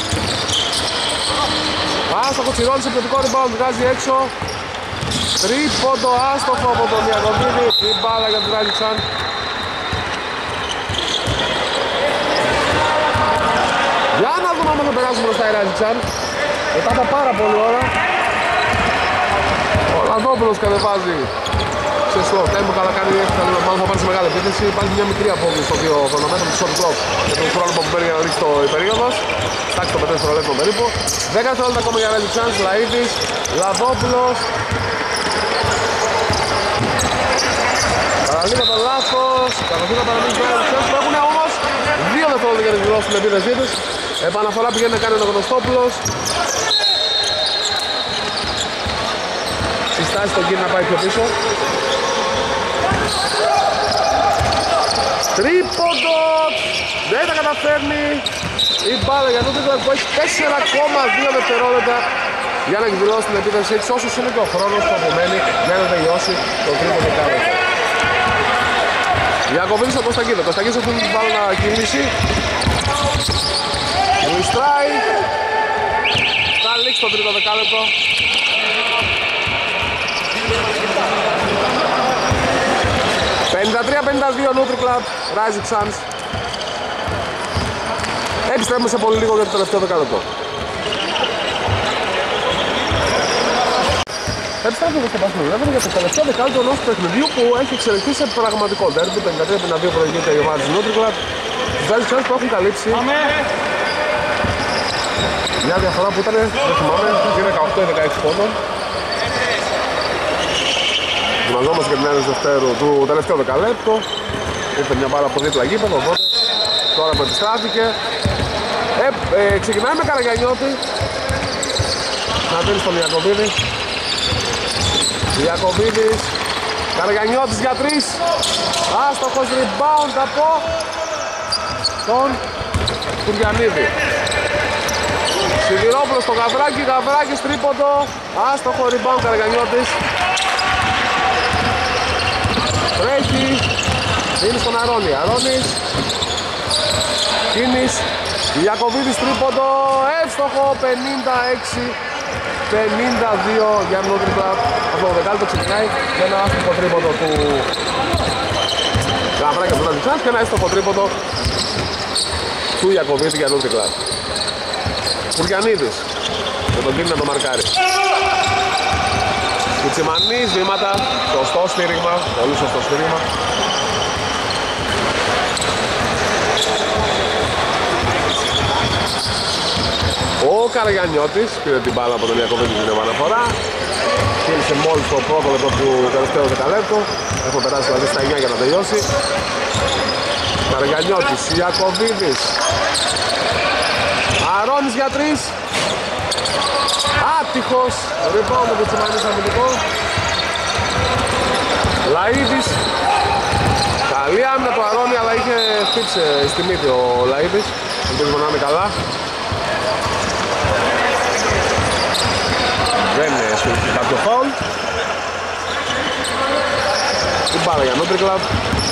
Άστοχο Τσιρόνι σε ποιοτικό rebound, βγάζει έξω. Τρίποντο άστοχο από τον Ιακωβίδη. Η μπάλα για τον Ράζιξαν. Για να δούμε αν θα περάσουμε μπροστά η Ράζιξαν. Μετά από πάρα πολλή ώρα. Ο Λαδόπουλος κατεβάζει σε slow tempo, καλά κάνει, μάλλον θα πάρει σε μεγάλη επίθεση. Υπάρχει μια μικρή απόκληση στο 2 χρονομέτρο του shot clock για τον χρόνο που παίρνει για να ρίξει η περίοδος. Στάξει το 5 δευτερόλεπτο περίπου. 10 δευτερόλεπτα ακόμα για Ράζιξαν, Λαΐδης, Λαδόπουλος. Παραλίγο λάθος, κατοχή παραμείνει στο Ράζιξαν που έχουν όμως 2 δευτερόλεπτα για να δηλώσουν την επίθεσή τους. Επαναφορά πηγαίνει να κάνει ο Γνωστόπουλος. Συστάζει τον κύριο να πάει πιο πίσω. Τρίποντο! Δεν τα καταφέρνει. Η μπάλα για το τρίτο που έχει 4,2 δευτερόλεπτα για να εκδηλώσει την επίθεση της, όσος είναι και ο χρόνος που απομένει για να τελειώσει το τρίτο δεκάλεπτο. Ιακωβίτης από Κωνσταντίνο. Κωνσταντίνος αυτή την μπάλα να κινήσει. Λουιστράι. Θα λήξει το τρίτο δεκάλεπτο. 53-52 Nutri Club, Rising Suns. Επιστρέφουμε σε πολύ λίγο για το τελευταίο δεκάλεπτο. Επιστρέφουμε στο Πάσχο για το τελευταίο δεκάλεπτο ενός παιχνιδιού που έχει εξελιχθεί σε πραγματικό ντέρμπι. 53-52 προηγείται η ομάδα της Nutri Club. Τους Rising Suns που έχουν καλύψει μια διαφορά που ήταν, δεν θυμάμαι, 18-16 πόντων. Ετοιμαζόμαστε για την έναρξη του τελευταίου δεκαλέπτου. Ήρθε μια μπάλα από δίπλα γήπεδο, οπότε τώρα που επιστράφηκε. Ξεκινάει με Καραγιαννιώτη. Να δίνει στον Ιακωβίδη. Ιακωβίδης. Καραγιαννιώτης για 3. Άστοχος rebound από τον Τουριανίδη. Σιδηρόπουλος στο Γαβράκι, Γαβράκης τρίποντο. Άστοχο rebound Καραγιαννιώτης. Τρέχει, είναι στον Αρώνη, Αρώνης, Κίνης, Ιακωβίδης τρίποντο, εύστοχο, 56-52 για Nutri Club. Αυτό το δεκάλεπτο ξεκινάει με ένα άστοχο τρίποντο του Γαβράκη του Ράζιξαν και ένα εύστοχο τρίποντο του Ιακωβίδη για Nutri Club. Κουρκιανίδης, με τον Κίνη να το μαρκάρει. Κουτσιμανής, βήματα, σωστό σφύριγμα, πολύ σωστό σφύριγμα. Ο Καραγιαννιώτης πήρε την μπάλα από τον Ιακωβίδη την επαναφορά. Κύλησε μόλις το πρώτο λεπτό του τελευταίου δεκαλέπτου. Έχουμε περάσει δηλαδή στα 9 για να τελειώσει. Καραγιαννιώτης, Ιακωβίδης, Αρώνης για 3. Άτυχος. Rebound από Κουτσιμανής αμυντικό. Λαΐδης. Καλή άμυνα του Αρώνη, αλλά είχε χτύψει στη μύτη ο Λαΐδης. Ελπίζουμε να είναι καλά. Δεν ασχολήθηκε κάποιο φάουλ. Την μπάλα για Νούτρι Κλαμπ.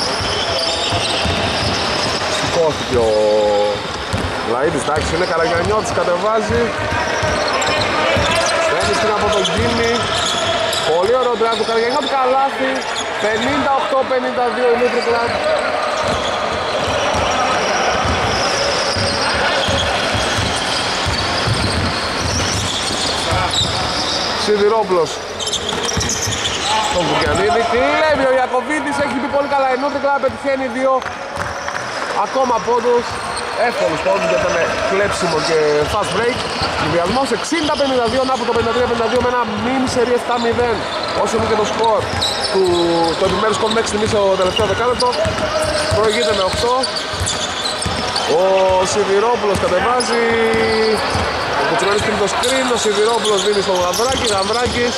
Σηκώθηκε ο Λαΐδης, εντάξει, είναι Καραγιαννιώτης, κατεβάζει. Στέλνει στην από τον Γκίνη. Πολύ ωραίο drive του Καραγιαννιώτη, καλάθι. 58-52 η Νούτρι Κλαμπ. Σιδηρόπουλος στον Κουριανίδη, κλέβει ο Ιακωβίδης, έχει πει πολύ καλά η Νούτρι Κλαμπ, πετυχαίνει 2 ακόμα πόντους, εύκολους πόντους για τον κλέψιμο και fast break. Συνδυασμός 60-52, από το 53-52 με ένα μιμ σερί 7-0, όσο είναι και το σκορ το επιμέρους κόμμα μέχρι στιγμής στο τελευταίο δεκάλεπτο. Προηγείται με 8. Ο Σιδηρόπουλος κατεβάζει. Ο Κουτσιμανής πίνει το screen, ο Σιδηρόπουλος δίνει στον Γαβράκη, Γαβράκης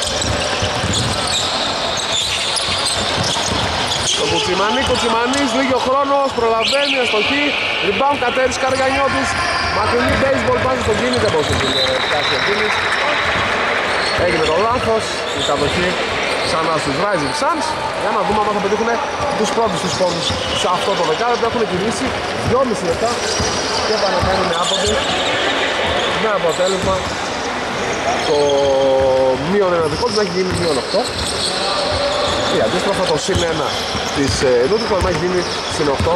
τον Κουτσιμανή, Κουτσιμανής, λίγη ο χρόνος, προλαβαίνει, αστοχή, rebound Κατέρης, Καραγιαννιώτης, μακρινή baseball πάση στον Κίνη, δεν μπορούσε να φτάσει ο Κίνης. Έγινε το λάθος, η κατοχή ξανά στους Rising Suns, για να δούμε αν θα πετύχουν τους πρώτους τους πόντους σε αυτό το δεκάλεπτο. Έχουν κινήσει 2,5 λεπτά και παραμένουν άποντοι. Με αποτέλεσμα το μείον ένα δικό τους να έχει γίνει μείον 8. Ή αντίστροφα το συν 1 της Νούτρι Κλαμπ έχει γίνει συν 8.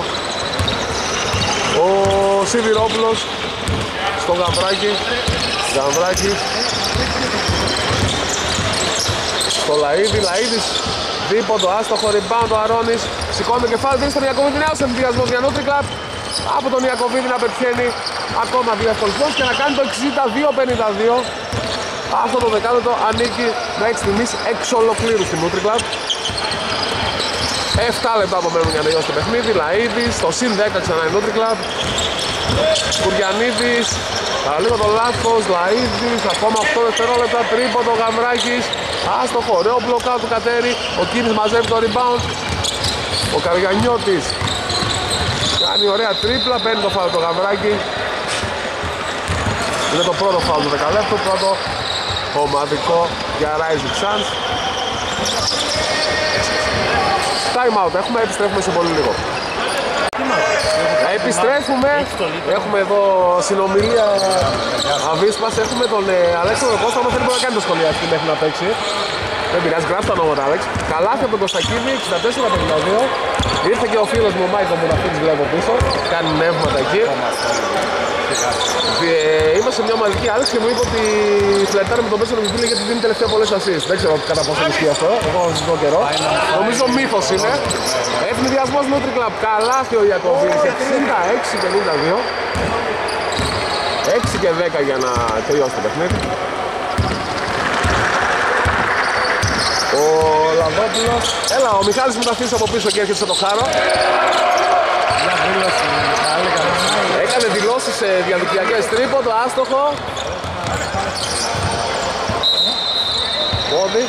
Ο Σιδηρόπουλος στο Γαβράκη, Γαβράκης στο Λαΐδη, Λαΐδης δίποτο, άστοχο, rebound ο Αρώνης, σηκώνει το κεφάλι, δίνει στον Ιακωβίδη, νέος ενδιασμός για Νούτρι Κλαμπ. Από τον Ιακωβίδη να πετυχαίνει ακόμα 2 ευκολισμούς και να κάνει το 62-52. Αυτό το δεκάλεπτο ανήκει μέχρι στιγμής εξ ολοκλήρου στην Νούτρι Κλαμπ. 7 λεπτά απομένουν για να τελειώσει το παιχνίδι. Λαΐδης, το συν 10 ξανά η Νούτρι Κλαμπ. Κουριανίδης, παραλίγο το λάθος, Λαΐδης, ακόμα 8 δευτερόλεπτα, τρίποντο Γαβράκης. Άστοχο, ωραίο μπλοκάου του Κατέρη. Ο Κίνης μαζεύει το rebound. Ο Καραγιαννιώτης κάνει ωραία τρίπλα, παίρνει το φάουλ το Γαβράκι. Είναι το πρώτο φάουλ του δεκαλέπτου, πρώτο ομαδικό για Rising Suns. Time out έχουμε, επιστρέφουμε σε πολύ λίγο. Επιστρέφουμε, έχουμε εδώ συνομιλία αβίσπας, έχουμε τον Αλέξανδρο Κώστα, όμως δεν μπορεί να κάνει το σχολιαστή μέχρι να παίξει. Δεν πειράζει, γράφει τα ονόματα, Άλεξ. Καλάθι από τον Κωστακίδη, 64-52. Ήρθε και ο φίλος μου ο Μάικο που αυτήν βλέπω πίσω. Κάνει νεύματα εκεί. Είμαστε σε μια ομαδική Άλεξ και μου είπε ότι φλερτάρει με τον Πέσσο Νοβιβίλη γιατί δίνει τελευταία πολλές assist. Δεν ξέρω κατά πόσο ισχύει αυτό. Εγώ θα σας δω καιρό. Νομίζω μύθος είναι. Ευνηδιασμός Νούτρι Κλαμπ. Καλάθι ο Ιακωβίδης, 66-52. 6 και 10 για να τελειώσει το παιχνίδι. Ο Λαδόπουλος, έλα ο Μιχάλης μου τα αφήσει από πίσω και έρχεται στο χάρο. Έκανε δηλώσεις σε διαδικτυακές τρίποντο, άστοχο. Πόδι.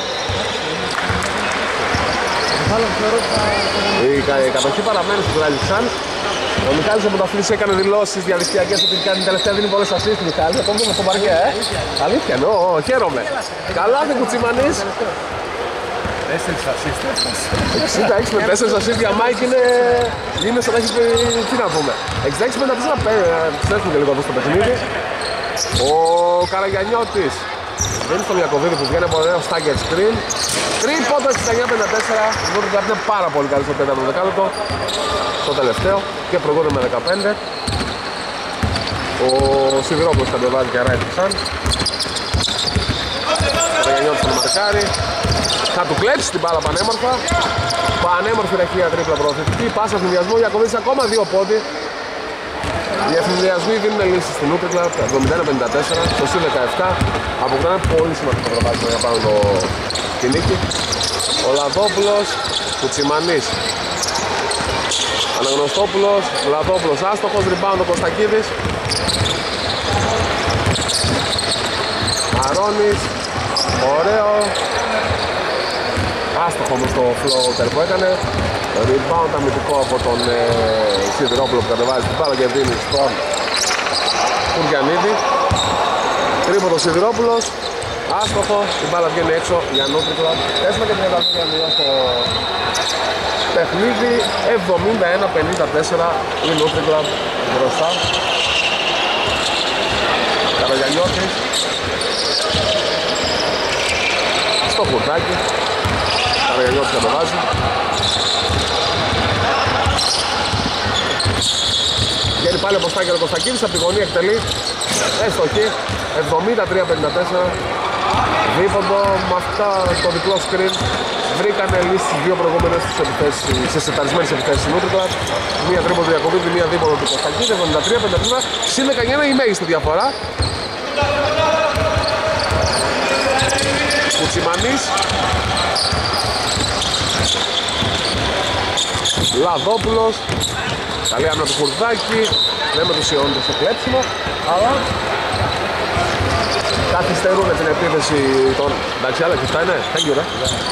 Η κατοχή παραμένει στους Rising Suns. Ο Μιχάλης από τα Φλής έκανε δηλώσεις διαδικτυακές ότι κάνει τελευταία δίνει πολλές ασίστ Μιχάλης. Ακόμα δούμε στο παρκέ, αλήθεια, χαίρομαι. Καλά και Κουτσιμανής. 4 ασίστες. 66 με 4 ασίστ για Μάικ είναι σαν να έχει πει, τι να πούμε. 66 με 4, ψεύχουν και λίγο εδώ στο παιχνίδι. Ο Καραγιαννιώτης δεν είναι στον Ιακωβίδη που βγαίνει από ωραίο stagger screen. Τρίποντο 69-54, είναι πάρα πολύ καλή στο 4ο δεκάλεπτο. Στο τελευταίο και προηγούνται με 15. Ο Σιδηρόπουλος κατεβάζει και Rising Suns. Ο Καραγιαννιώτης θα μαρκάρει. Θα του κλέψει την μπάλα πανέμορφα. Πανέμορφη ρεχεία τρίπλα προωθητική. Πάσα συνδυασμό, Ιακωβίδης ακόμα 2 πόντι. Οι εφηδιασμοί δίνουν λύσεις στην Nutri Club 71-54, στο ΣΥ 17. Αποκτάνε πολύ σημαντικό προβάδισμα για πάνω το κινίκι. Ο Λαδόπουλος, Κουτσιμανής. Αναγνωστόπουλος, Λαδόπουλος άστοχος, rebound ο Κωστακίδης. Μαρώνης, ωραίο. Άστοχο όμως το floater που έκανε. Rebound αμυντικό από τον Σιδηρόπουλο που κατεβάζει την μπάλα και δίνει στον Κουριανίδη. Τρίποντο Σιδηρόπουλος, άστοχο, την μπάλα βγαίνει έξω για Nutri Club. 4 και 32 στο παιχνίδι, 71-54 η Nutri Club μπροστά. Καραγιαννιώτης στο κουρτάκι. Καραγιαννιώτης κατεβάζει. Βγαίνει πάλι από Στάκη ο Κωστακίδης, από τη γωνία εκτελεί. Έστοχη, 73-54. Δίποντο με αυτά το διπλό screen. Βρήκανε λύσεις στις δύο προηγούμενες στις σεταρισμένες επιθέσεις του Nutri Club. Μία τρίποντο Διακοβίδη, μία δίποντο του Κωστακίδη. 73-53. Συν 19 η μέγιστη διαφορά. Κουτσιμανής. Λαδόπουλος. Καλή άμυνα του Χουρδάκη. Δεν μετουσιώνεται στο κλέψιμο, αλλά καθυστερούν την επίθεση των... Εντάξει, άλλα και αυτά είναι. Thank you, ρε.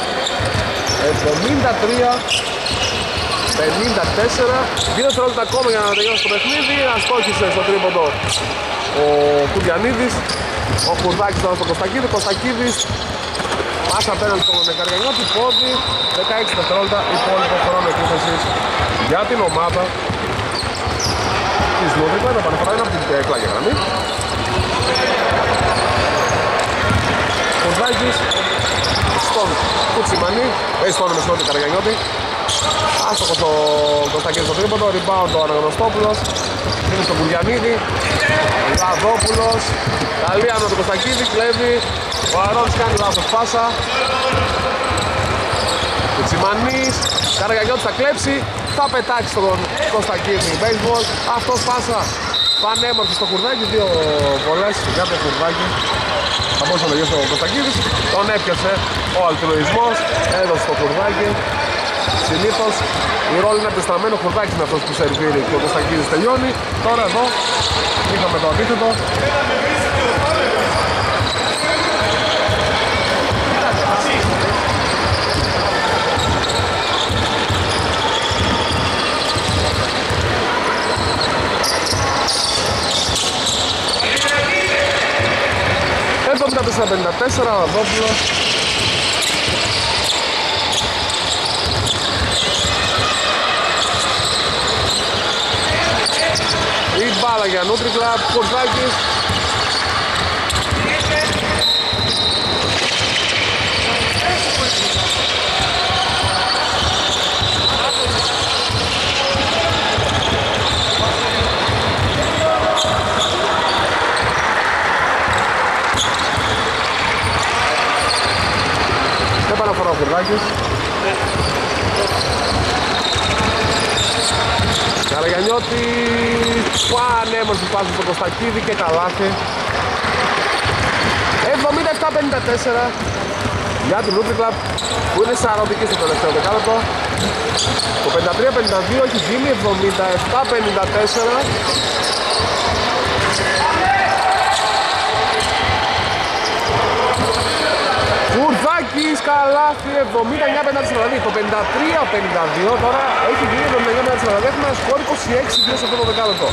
73-54. 2 δευτερόλεπτα ακόμα για να τελειώσει το παιχνίδι. Αστόχησε στο τρίποντο ο Κουριανίδης. Ο Χουρδάκης τώρα στο Κωστακίδη. Κωστακίδης πάσα απέναντι στον Καραγιαννιώτη. Πόδι. 16 δευτερόλεπτα υπόλοιπο χρόνο επίθεσης για την ομάδα της Nutri Club. Επαναφορά είναι από την πλάγια γραμμή. Χουρδάκης στον Κουτσιμανή. Στον Μεσνότη Καραγιαννιώτη. Άστοχος ο Κωστακίδης στο τρίποντο. Rebound ο Αναγνωστόπουλος. Είναι στον Κουριανίδη. Λαδόπουλος. Καλή άμυνα του Κωστακίδη. Κλέβει. Ο Αρώνης κάνει λάθος πάσα. Κουτσιμανής. Καραγιαννιώτης θα κλέψει. Θα πετάξει στον Κωστακίδη. Baseball. Αυτός πάσα. Πανέμορφη στο Χουρδάκι. Δύο βολές για το Χουρδάκι. Θα μπορούσε να τελειώσει ο Κωστακίδης. Τον έπιασε ο αλτρουισμός. Έδωσε στο Χουρδάκι. Συνήθως η ρόλη είναι απεστραμμένο. Ο Χουρδάκης είναι αυτός που σερβίρει και ο Κωστακίδης τελειώνει. Τώρα εδώ είχαμε το αντίθετο. Εδώ 54-54, ο Αδόπουλος. Η μπάλα για Nutri Club, Χουρδάκης. Επαναφορά ο Χουρδάκης. Καραγιαννιώτης, πανέμορφη πάση στο Κωστακίδη και καλάθι. 77-54 για την Nutri Club που είναι σαρωτική στο τελευταίο δεκάλεπτο. Το 53-52 έχει γίνει 77-54. Κουρδάκης, καλάθι, 79-54, δηλαδή το 53-52 τώρα έχει γίνει 79-54, έχουμε ένα σκορ 26-2 σε αυτό το δεκάλεπτο.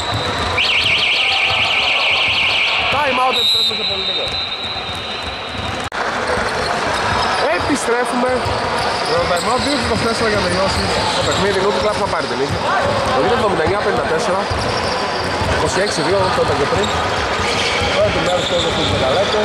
Time out, επιστρέφουμε σε πολύ λίγο. Επιστρέφουμε το time out, 2-24 για να τελειώσει το παιχνίδι. Nutri Club θα πάρει την νίκη. Το 79-54, 26-2, όπως το είπα και πριν. Τώρα την μέρος το έδωσε του Μεγαλέκο.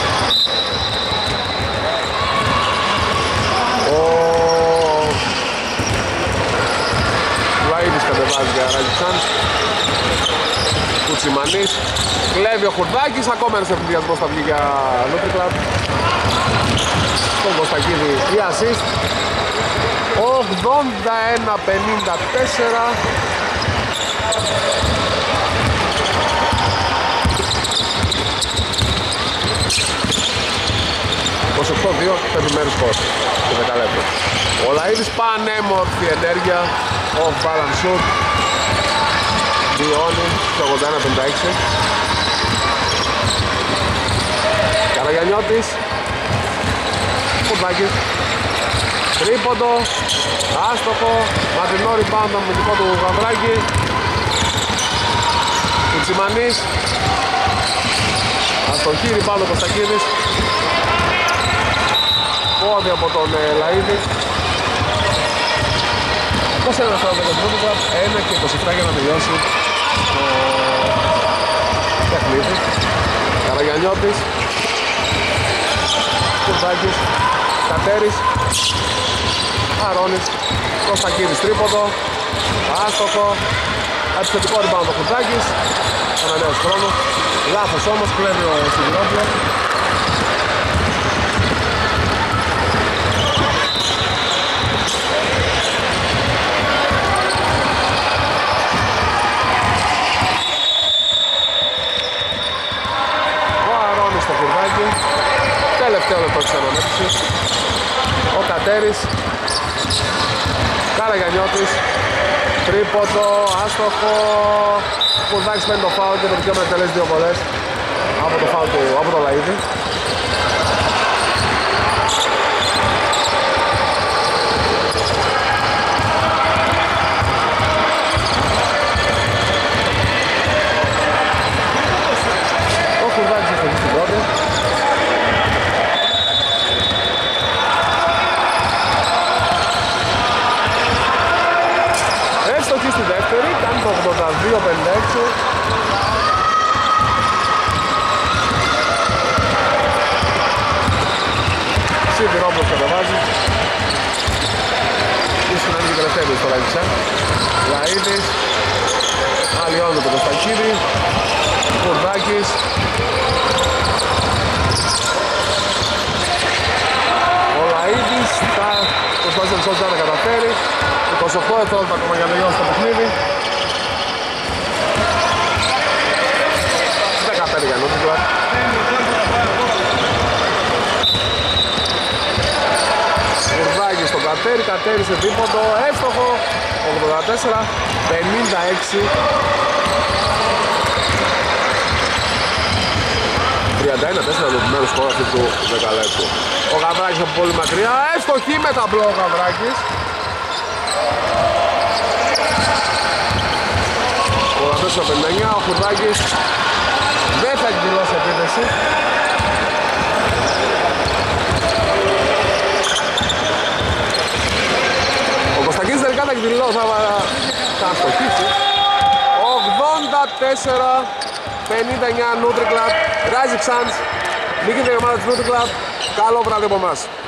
Λαΐδης κατεβάζει για Ράγιτσαν. Κουτσιμανής. Κλέβει ο Χουρδάκης. Ακόμα ένας ευθυνδιασμός θα βγει για Nutri Club. Στον Κωστακίδη η assist. 81-54. 28-2 το επιμέρους σκορ του δεκαλέπτου. Ο Λαΐδης πανέμορφη ενέργεια, off balance shoot, βιώνει στο 81-56. Καραγιαννιώτης, Κουρδάκης, τρίποντο, άστοχο, μακρινό rebound με δικό του Γαβράκη. Κουτσιμανής, αστοχή rebound ο Κωστακίδης. Πόδι από τον Λαΐδη. Πώς είναι αυτό το κοντρόπουλο, 1 και 27 για να τελειώσει το παιχνίδι. Καραγιαννιώτης, Κουρδάκης, Κατέρης, Αρώνης, Κωστακίδης τρίποντο, άστοχο, επιθετικό rebound ο Κουρδάκης, ανανέως χρόνο, λάθος όμως, κλέβει ο Σιδηρόπουλος. Ο Αρώνης στο Κουρδάκη, τελευταίο λεπτό της αναμέτρησης. Ο Κατέρης, Καραγιαννιώτης, τρίποντο, άστοχο. Κουρδάκης παίρνει το φάουλ και το δικαίωμα να εκτελέσει 2 βολές από το φάουλ του, από το Λαΐδη. Ο Κουρδάκης έχει στην πρώτη. Εύστοχη στη δεύτερη, κάνει το 82-56. Σιδηρόπουλος κατεβάζει. Ίσως να είναι και τελευταίος στο Λαϊκισάν. Λαΐδης, αλλοιώνει το Κωστακίδη. Κουρδάκης. Ο Λαΐδης θα προσπαθήσει να σώσει να καταφέρει. 28 δευτερόλεπτα ακόμα για να τελειώσει το παιχνίδι. 15 για Νότικλα. Κουρδάκης στον Κατέρη, Κατέρη σε δίποντο, εύστοχο, 84-56. 31-4 το επιμέρους σκορ αυτή του δεκαλέπτου. Ο Γαβράκης από πολύ μακριά, εύστοχη με ταμπλό ο Γαβράκης. 84-59, ο Κουρδάκης δεν θα εκδηλώσει επίθεση. Ο Κωστακίδης τελικά θα εκδηλώσει, θα αστοχίσει. 84-59 Νούτρικλαπ, Rising Suns, νίκη την ομάδα της Νούτρικλαπ. Καλό βράδυ από εμάς.